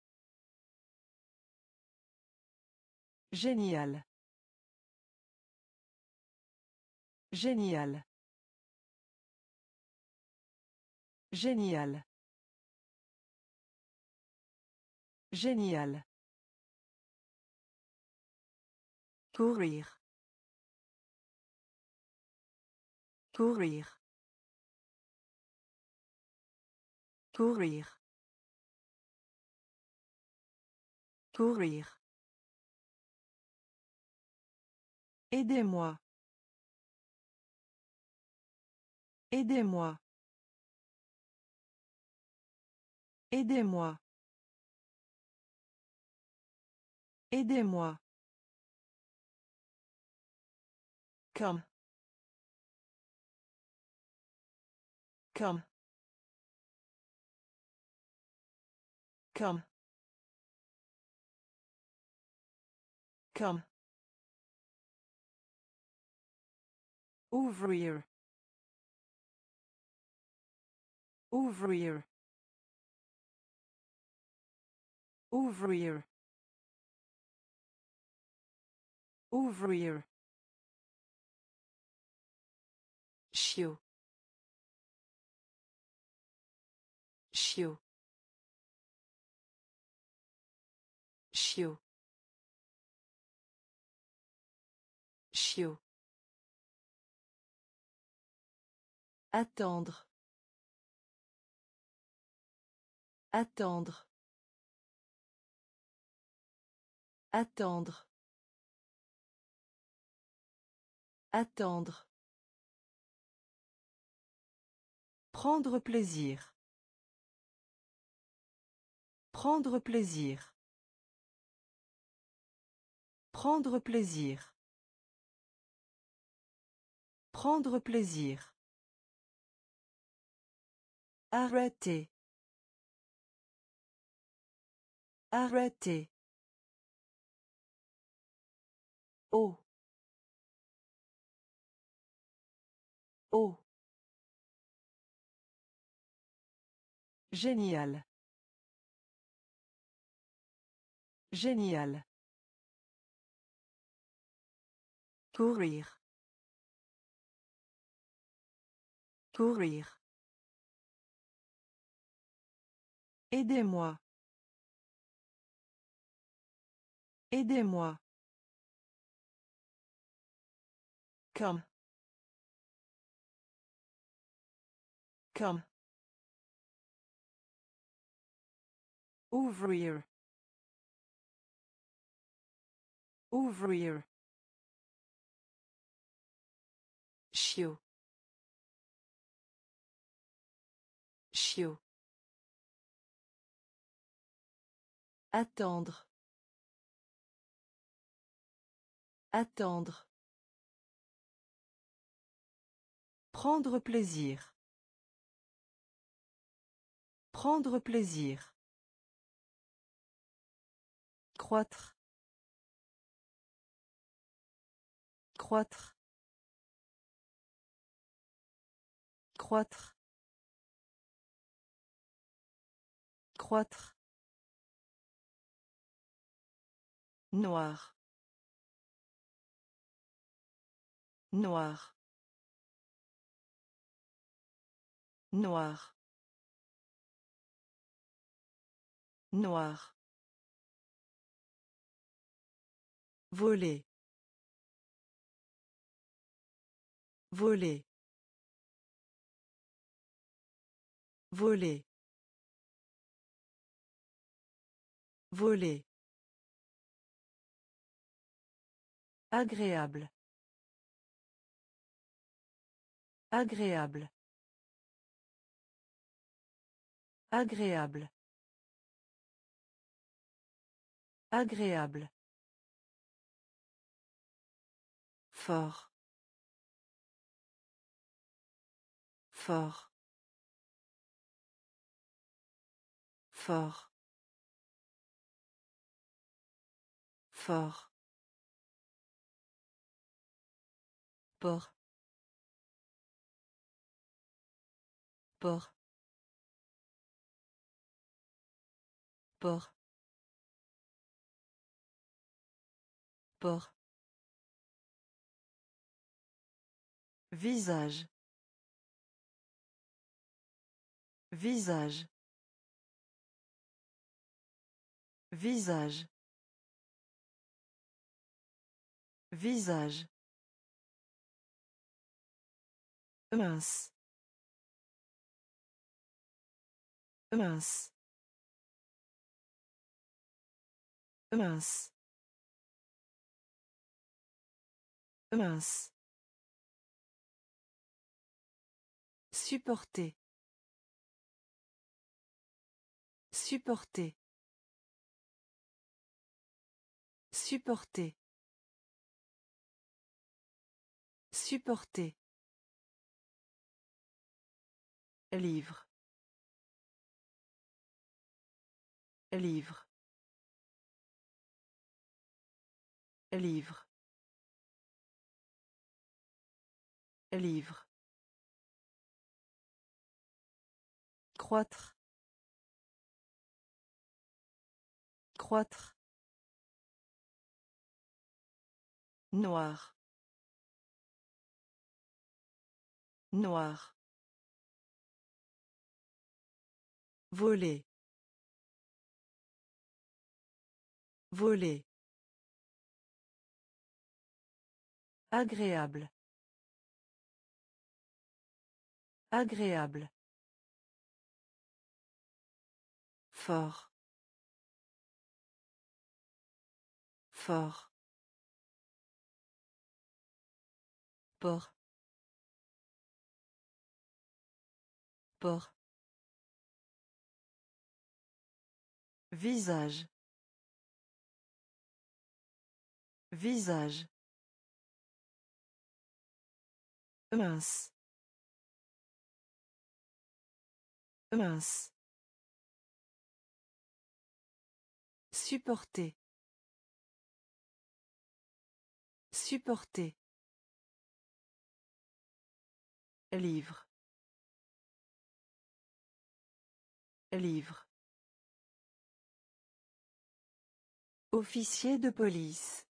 [SPEAKER 1] Génial. Génial. Génial. Génial. Courir. Courir. Courir. Courir. Aidez-moi. Aidez-moi. Aidez-moi. Aidez-moi. Comme. Comme. Comme. Comme. Ouvrir. Ouvrir. Ouvrir. Ouvrir. Chiot. Chiot. Chiot. Chiot. Attendre. Attendre. Attendre. Attendre. Prendre plaisir. Prendre plaisir. Prendre plaisir. Prendre plaisir. Arrêter. Arrêter. Oh. Oh. Génial. Génial. Courir. Courir. Aidez-moi. Aidez-moi. Comme. Comme. Ouvrir. Ouvrir. Chiot. Chiot. Attendre. Attendre. Prendre plaisir. Prendre plaisir. Croître. Croître. Croître. Croître. Noir. Noir. Noir. Noir. Voler. Voler. Voler. Voler. Agréable. Agréable. Agréable. Agréable. Fort. Fort. Fort. Fort. Port. Port. Port. Port. Visage. Visage. Visage. Visage. Mince. Mince. Mince. Mince. Supporter. Supporter. Supporter. Supporter. Livre. Livre. Livre. Livre. Croître. Croître. Noir. Noir. Voler. Voler. Agréable. Agréable. Fort. Fort. Port. Port. Visage. Visage. Mince. Mince. Supporter. Supporter. Livre. Livre. Officier de police.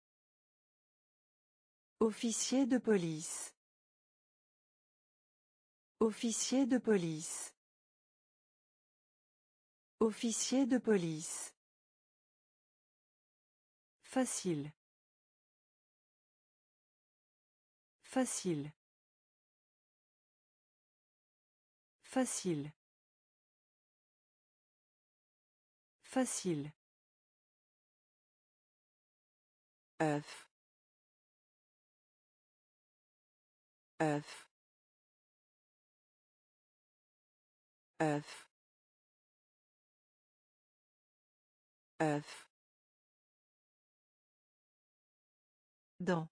[SPEAKER 1] Officier de police. Officier de police. Officier de police. Facile. Facile. Facile. Facile. œuf, œuf, œuf, œuf. Dans.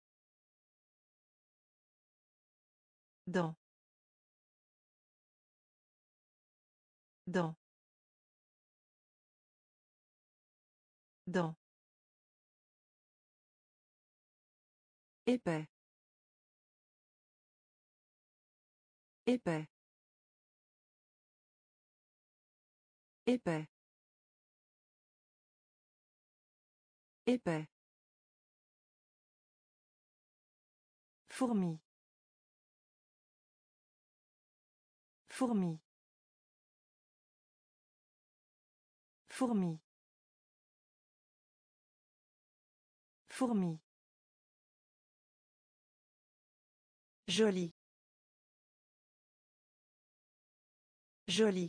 [SPEAKER 1] Dans. Dans. Dans. Épais. Épais. Épais. Épais. Fourmi. Fourmi. Fourmi. Fourmi. Joli. Joli.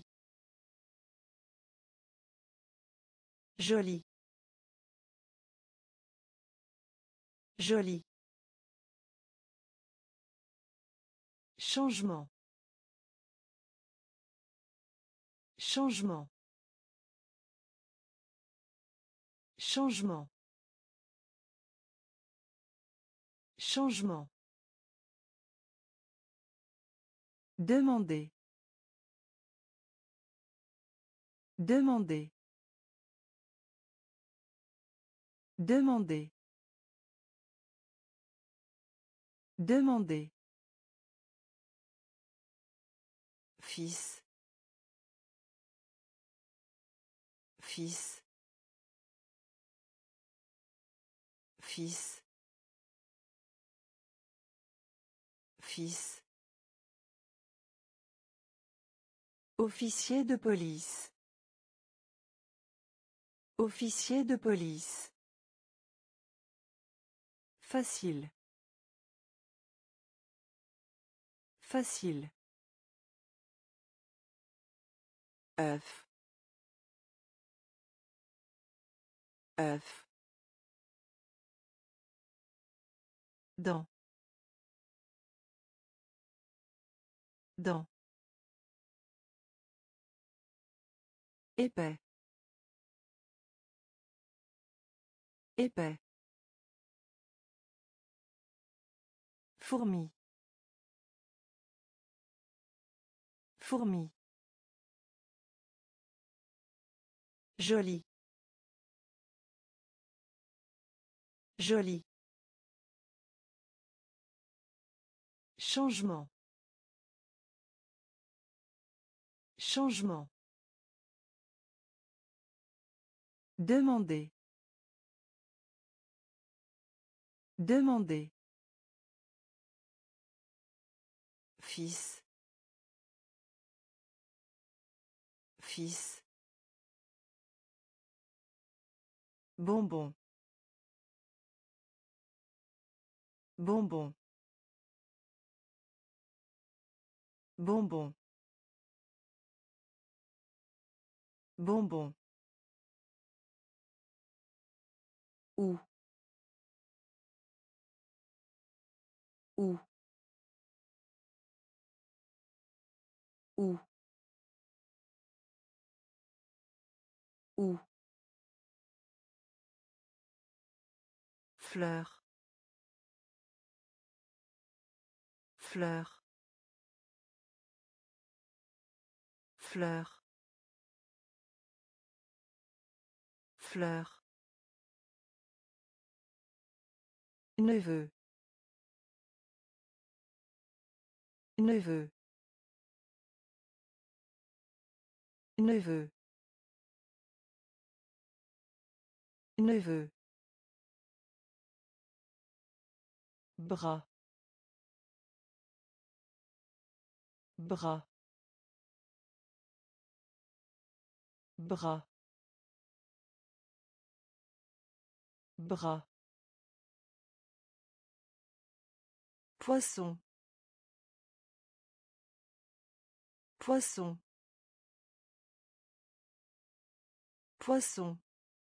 [SPEAKER 1] Joli. Joli. Changement. Changement. Changement. Changement. Demander. Demander. Demander. Demander. Fils. Fils. Fils. Fils. Officier de police. Officier de police. Facile. Facile. œuf. œuf. Dans. Dans. Épais. Épais. Fourmi. Fourmi. Joli. Joli. Changement. Changement. Demander. Demander. Fils. Fils. Bonbon. Bonbon. Bonbon. Bonbon. Où. Où. Où. Où. Fleur. Fleur. Fleur. Fleur. Neveu. Neveu. Neveu. Neveu. Bras. Bras. Bras. Bras. Poisson. Poisson. Poisson.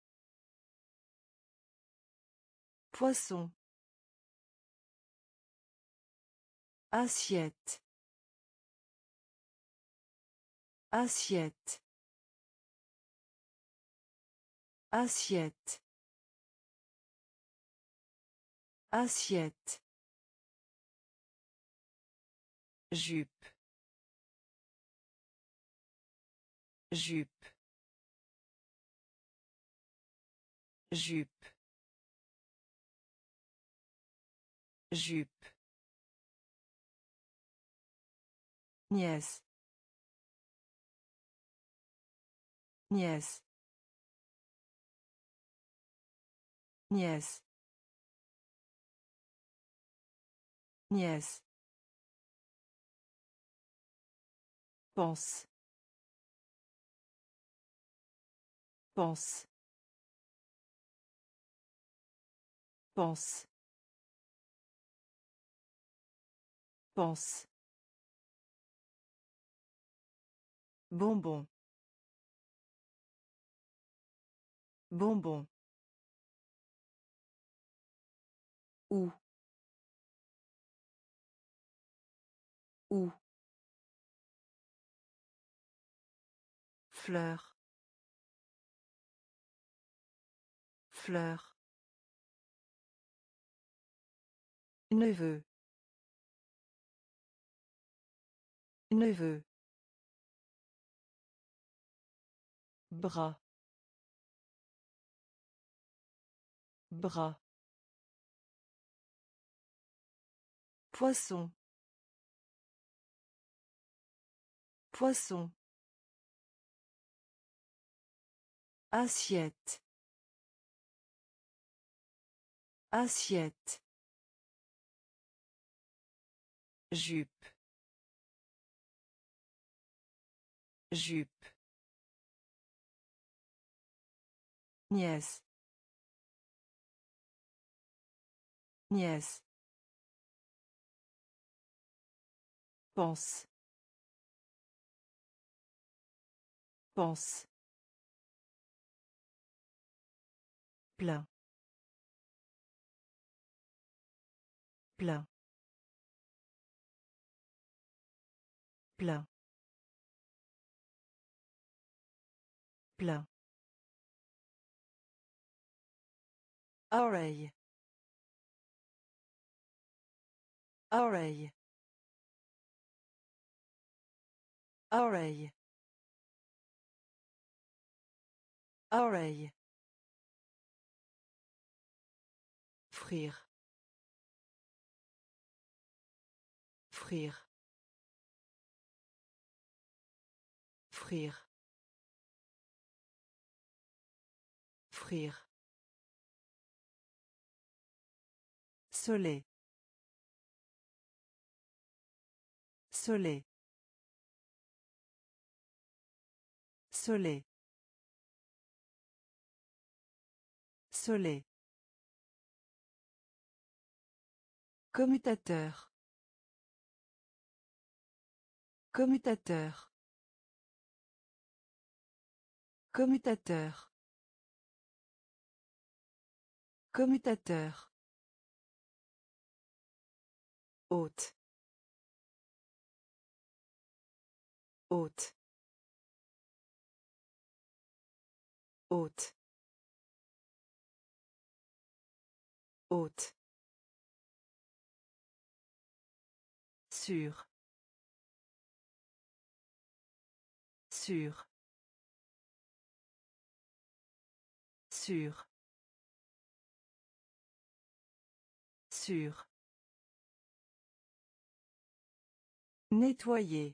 [SPEAKER 1] Poisson. Assiette. Assiette. Assiette. Assiette. Jupe. Jupe. Jupe. Jupe. Nièce. Nièce. Nièce. Nièce. Pense. Pense. Pense. Pense. Bonbon. Bonbon. Ou. Ou. Fleur. Fleur. Neveu. Neveu. Bras. Bras. Poisson. Poisson. Assiette. Assiette. Jupe. Jupe. Nièce. Nièce. Pense. Pense. Plein. Plein. Plein. Plein. Oreille. Oreille. Oreille. Oreille. Frire. Frire. Frire. Frire. Soleil. Soleil. Soleil. Soleil. Commutateur. Commutateur. Commutateur. Commutateur. Hôte. Hôte. Hôte. Hôte. Sûr. Sûr. Sûr. Sûr. Nettoyer.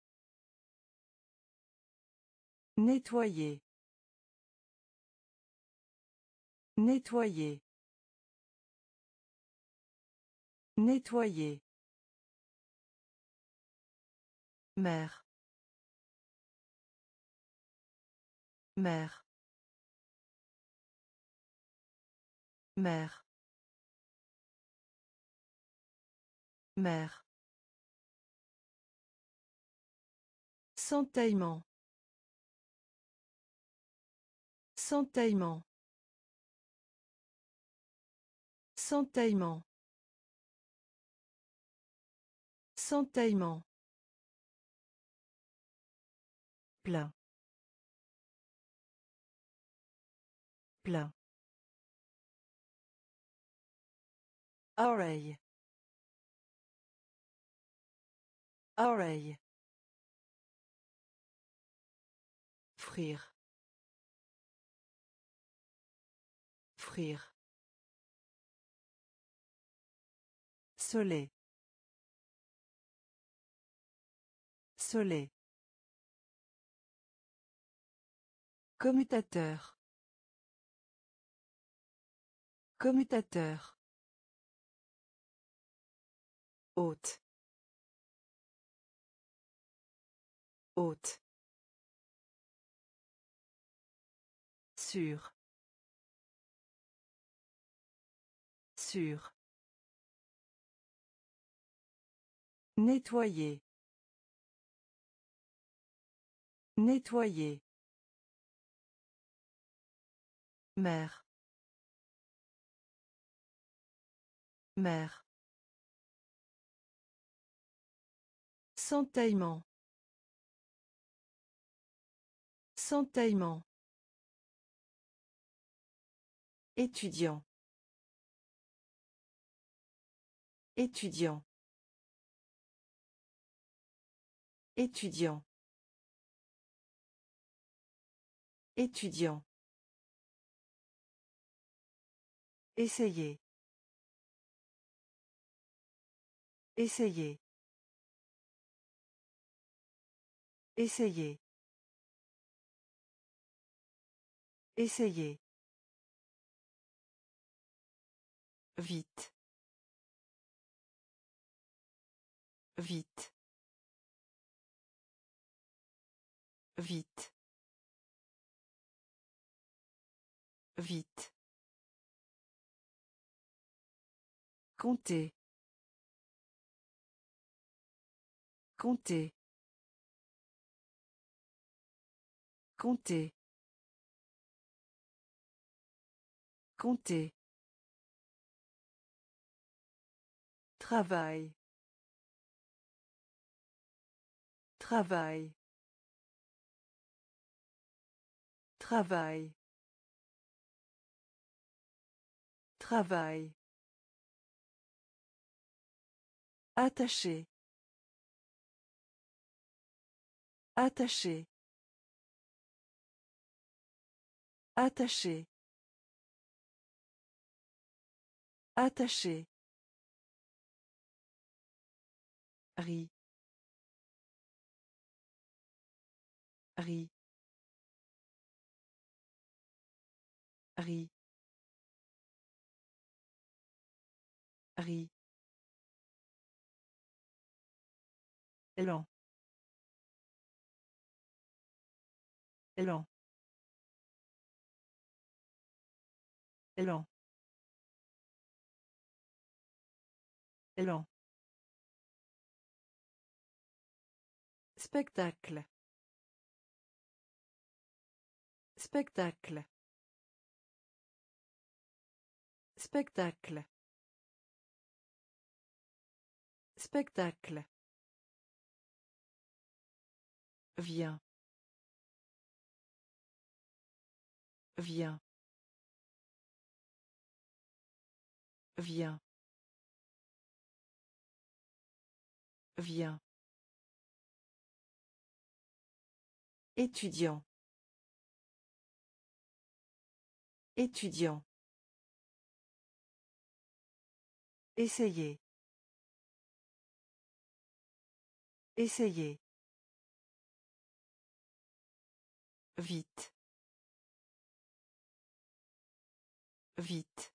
[SPEAKER 1] Nettoyer. Nettoyer. Nettoyer. Mère. Mère. Mère. Mère. Centaillement. Centaillement. Centaillement. Centaillement. Plein. Plein. Oreille. Oreille. Frire. Offrir. Soleil. Soleil. Commutateur. Commutateur. Hôte. Hôte. Sûr. Sûr. Nettoyer. Nettoyer. Mère. Mère. Centaillement. Centaillement. Étudiant. Étudiant. Étudiant. Étudiant. Essayer. Essayer. Essayer. Essayer. Vite. Vite. Vite. Vite. Compter. Compter. Compter. Compter. Travail. Travail. Travail. Travail. Attaché. Attaché. Attaché. Attaché. Riz. Riz. Riz. Riz. Élan. Élan. Élan. Élan. Spectacle. Spectacle. Spectacle. Spectacle. Viens. Viens. Viens. Viens. Étudiant. Étudiant. Essayer. Essayer. Vite. Vite.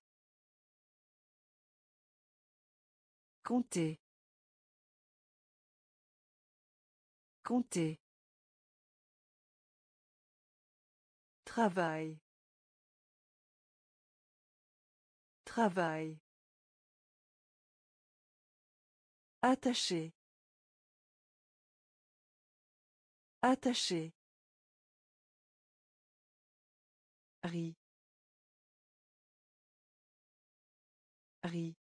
[SPEAKER 1] Compter. Compter. Travail. Travail. Attaché. Attaché. Riz. Riz.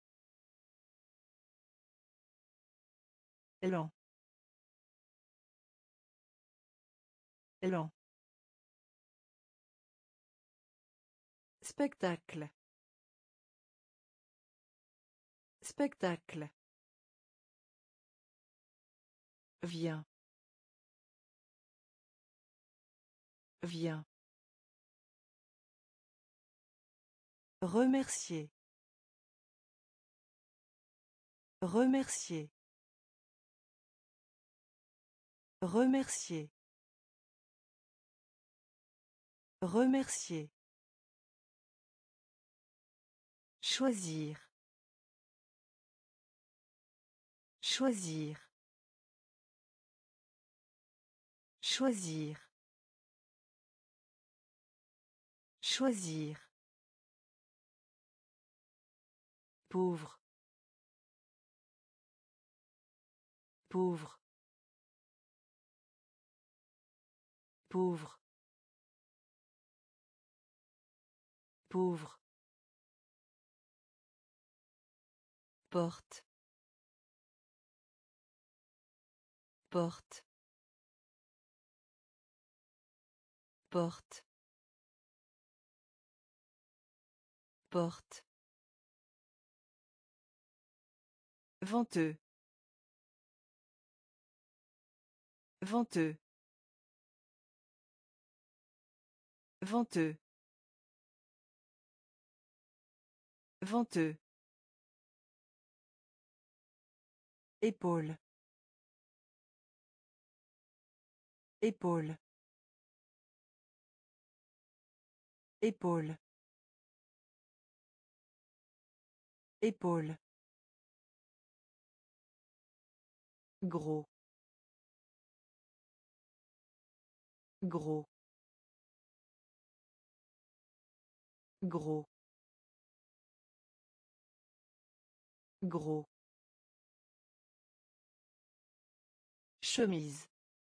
[SPEAKER 1] Élan. Élan. Spectacle. Spectacle. Viens. Viens. Remercier. Remercier. Remercier. Remercier. Choisir. Choisir. Choisir. Choisir. Pauvre. Pauvre. Pauvre. Pauvre. Porte. Porte. Porte. Porte. Venteux. Venteux. Venteux. Venteux. Épaule. Épaule. Épaule. Épaule. Gros. Gros. Gros. Gros. Chemise.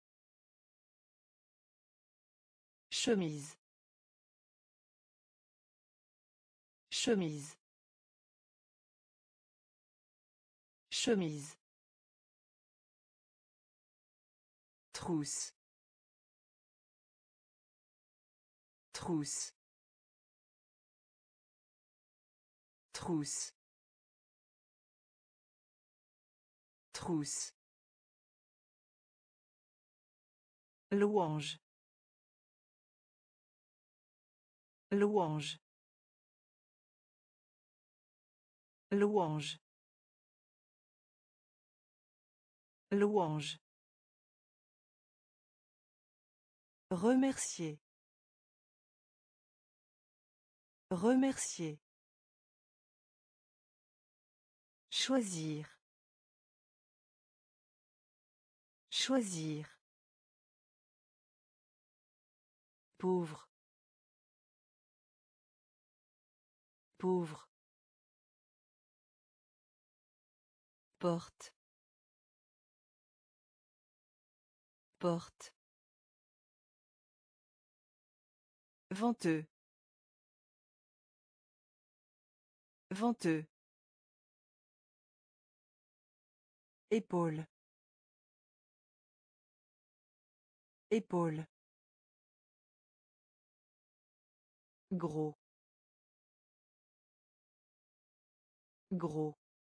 [SPEAKER 1] Chemise. Chemise. Chemise. Trousse. Trousse. Trousse. Trousse. Louange. Louange. Louange. Louange. Remercier. Remercier. Choisir. Choisir. Pauvre. Pauvre. Porte. Porte. Venteux. Venteux. Épaule. Épaule. Gros. Gros.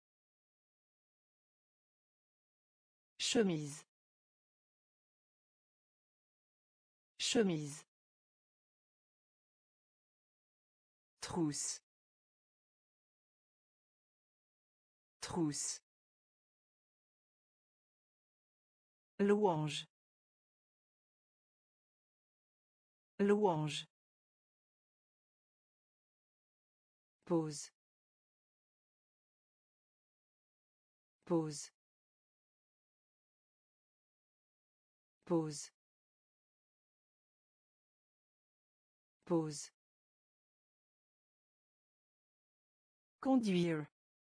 [SPEAKER 1] Chemise. Chemise. Trousse. Trousse. Louange. Louange. Pause. Pause. Pause. Pause. Conduire.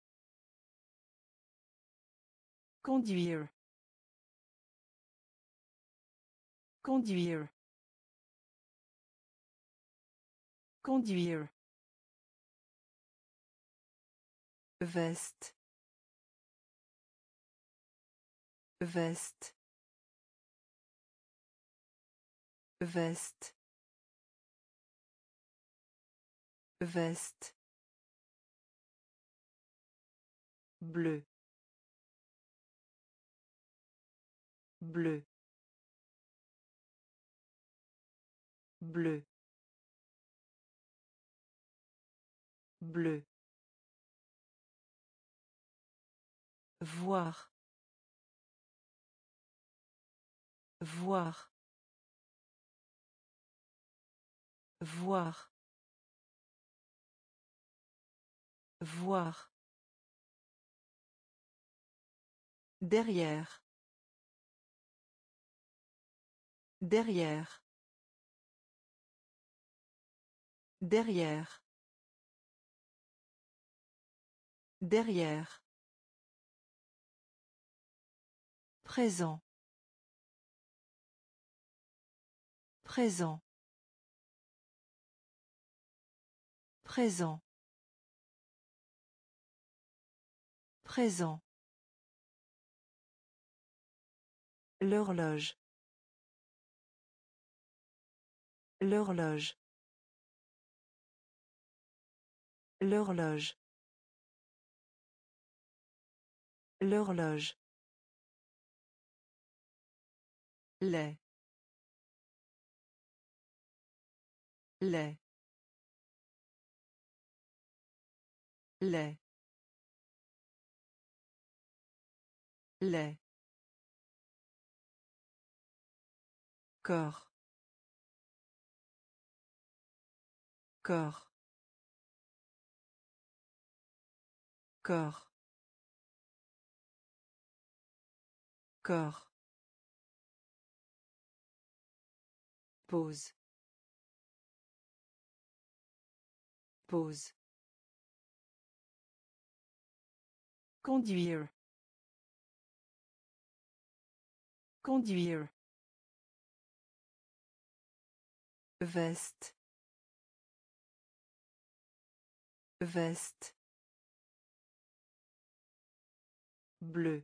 [SPEAKER 1] Conduire. Conduire. Conduire. Veste. Veste. Veste. Veste. Bleu. Bleu. Bleu. bleu, voir, voir, voir, voir, derrière, derrière, derrière, derrière, présent, présent, présent, présent, l'horloge, l'horloge, l'horloge, l'horloge, lait, lait, lait, lait, corps, corps, corps, corps, pause, pause, conduire, conduire, veste, veste, bleu,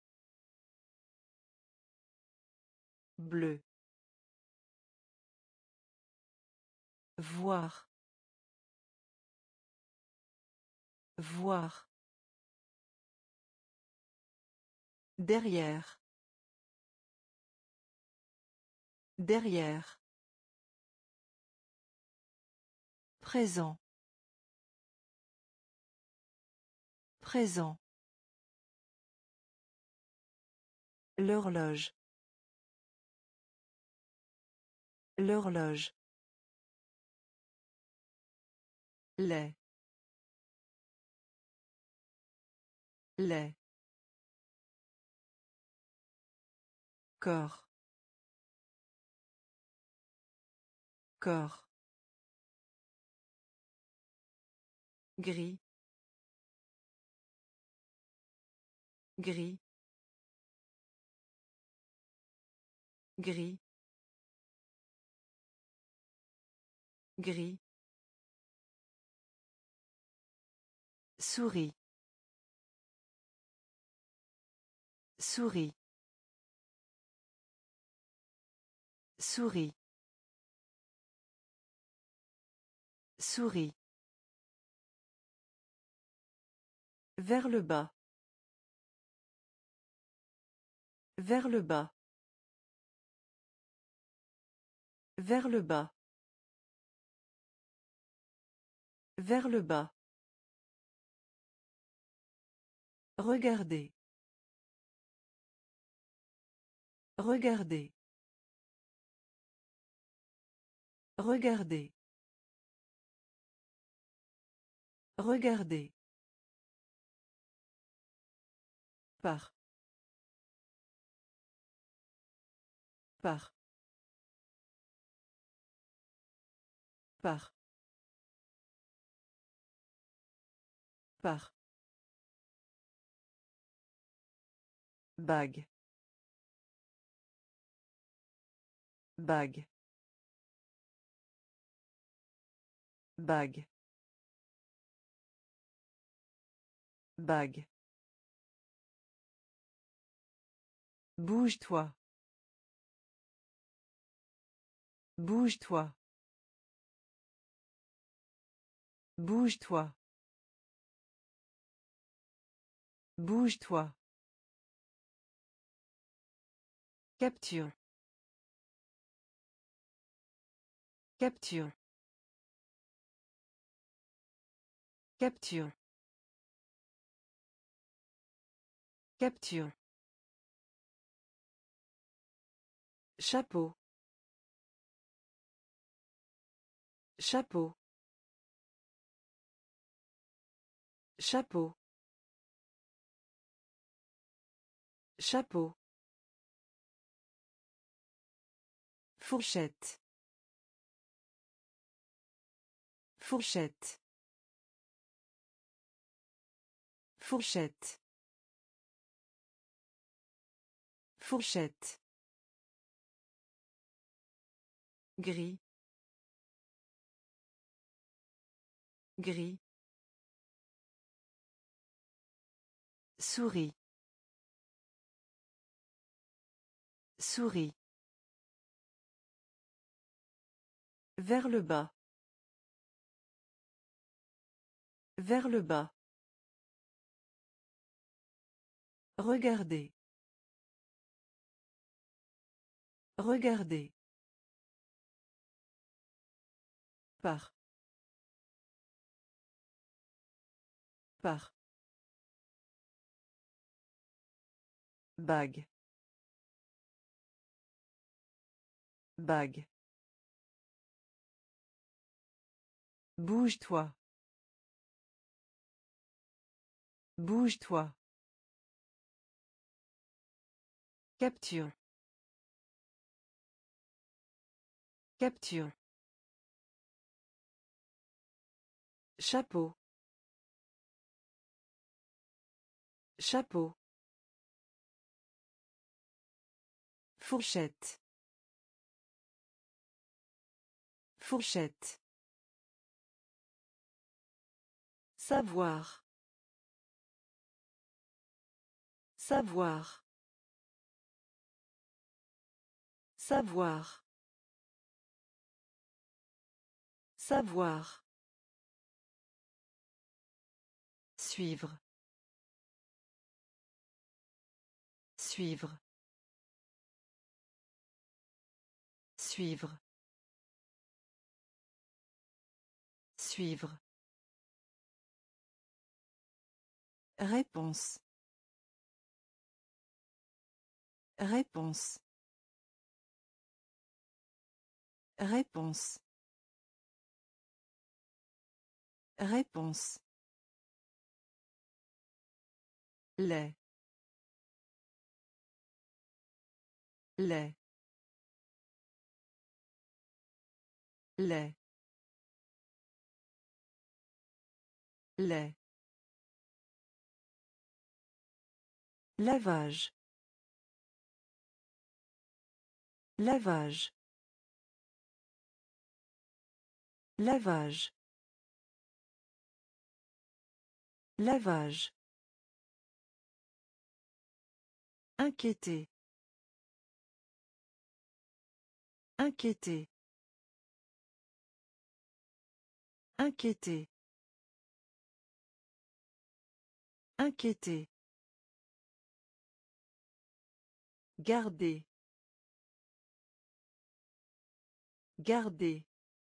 [SPEAKER 1] bleu, voir, voir, derrière, derrière, présent, présent, l'horloge, l'horloge, lait, lait, corps, corps, gris, gris, gris, gris, souris, souris, souris, souris, vers le bas, vers le bas, vers le bas, vers le bas, regardez, regardez, regardez, regardez, par, par, par, par, bague, bague, bague, bague, bouge-toi, bouge-toi, bouge-toi, bouge-toi, capture, capture, Capture. Capture. Chapeau. Chapeau. Chapeau. Chapeau. Fourchette. Fourchette. Fourchette. Fourchette. Gris. Gris. Souris. Souris. Vers le bas. Vers le bas. Regardez. Regardez. Par. Par. Bague. Bague. Bouge-toi. Bouge-toi. Capture. Capture. Chapeau. Chapeau. Fourchette. Fourchette. Savoir. Savoir. Savoir. Savoir. Suivre. Suivre. Suivre. Suivre. Réponse. Réponse. Réponse. Réponse. Lait. Lait. Lait. Lait. Lavage. Lavage. Lavage. Lavage. Inquiéter. Inquiéter. Inquiéter. Inquiéter. Garder. Garder.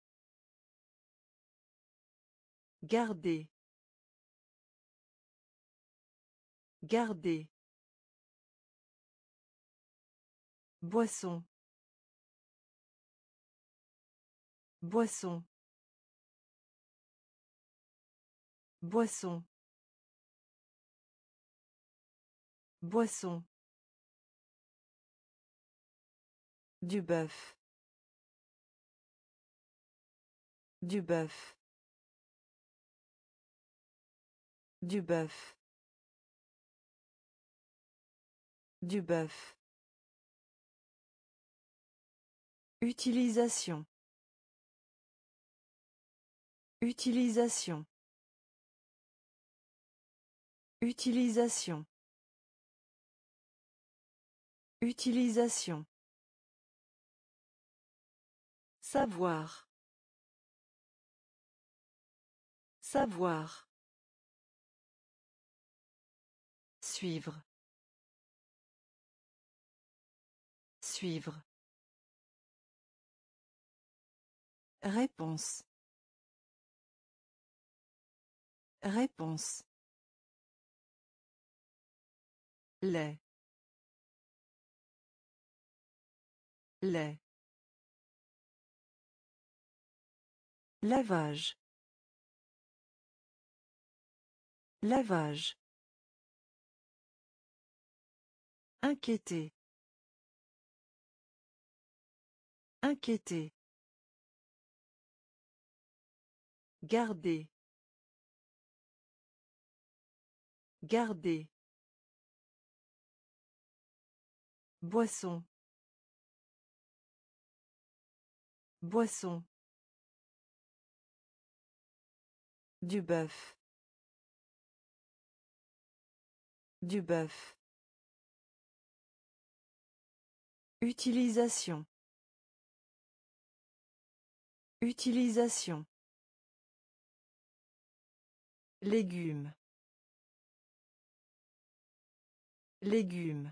[SPEAKER 1] Garder. Garder. Boisson. Boisson. Boisson. Boisson. Du bœuf. Du bœuf. Du bœuf. Du bœuf. Utilisation. Utilisation. Utilisation. Utilisation. Savoir. Savoir. Suivre. Suivre. Réponse. Réponse. Lait. Lait. Lavage. Lavage. Inquiéter. Inquiéter. Garder. Garder. Boisson. Boisson. Du bœuf. Du bœuf. Utilisation. Utilisation. Légumes. Légumes.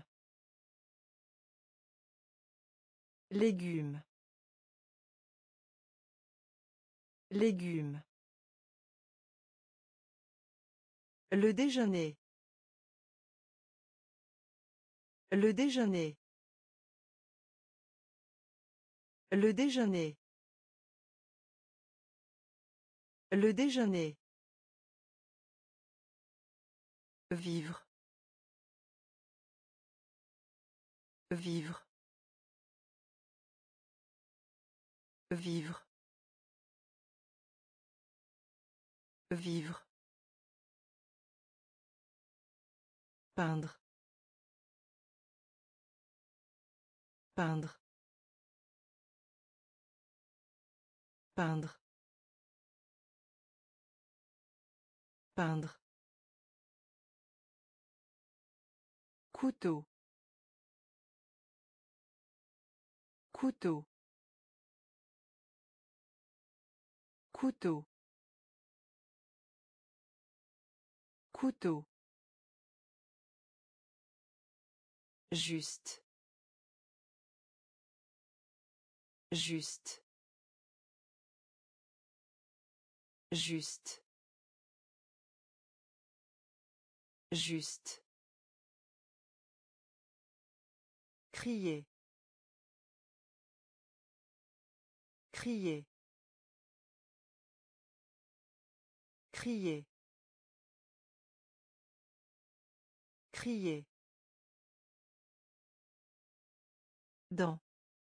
[SPEAKER 1] Légumes. Légumes. Le déjeuner. Le déjeuner. Le déjeuner. Le déjeuner. Vivre. Vivre. Vivre. Vivre. Peindre. Peindre. Peindre. Peindre. Couteau. Couteau. Couteau. Couteau. Juste. Juste. Juste. Juste. Crier. Crier. Crier. Crier. Dans.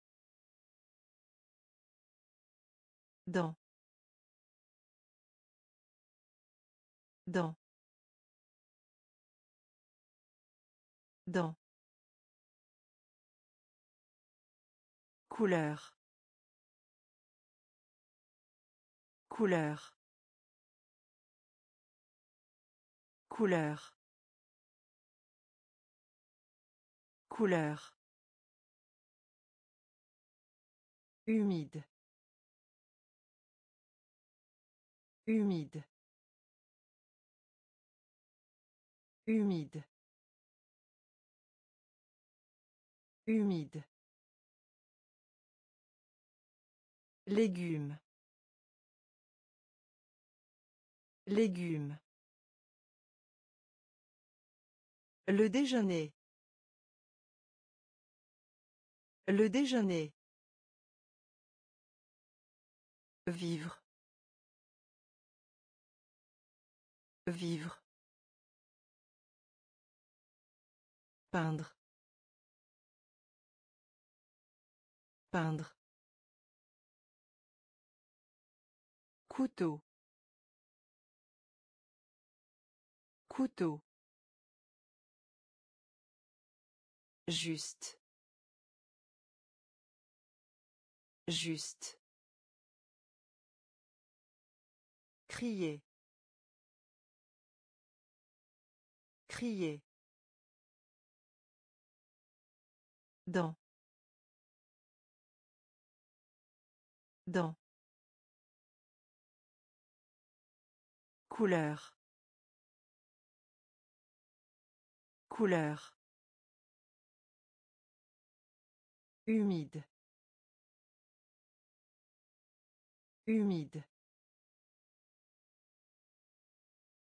[SPEAKER 1] Dans. Dans. Dans. Couleur. Couleur. Couleur. Couleur. Humide. Humide. Humide. Humide. Légumes. Légumes. Le déjeuner. Le déjeuner. Vivre. Vivre. Peindre. Peindre. Couteau. Couteau. Juste. Juste. Crier. Crier. Dans. Dans. Couleur. Couleur. Humide. Humide.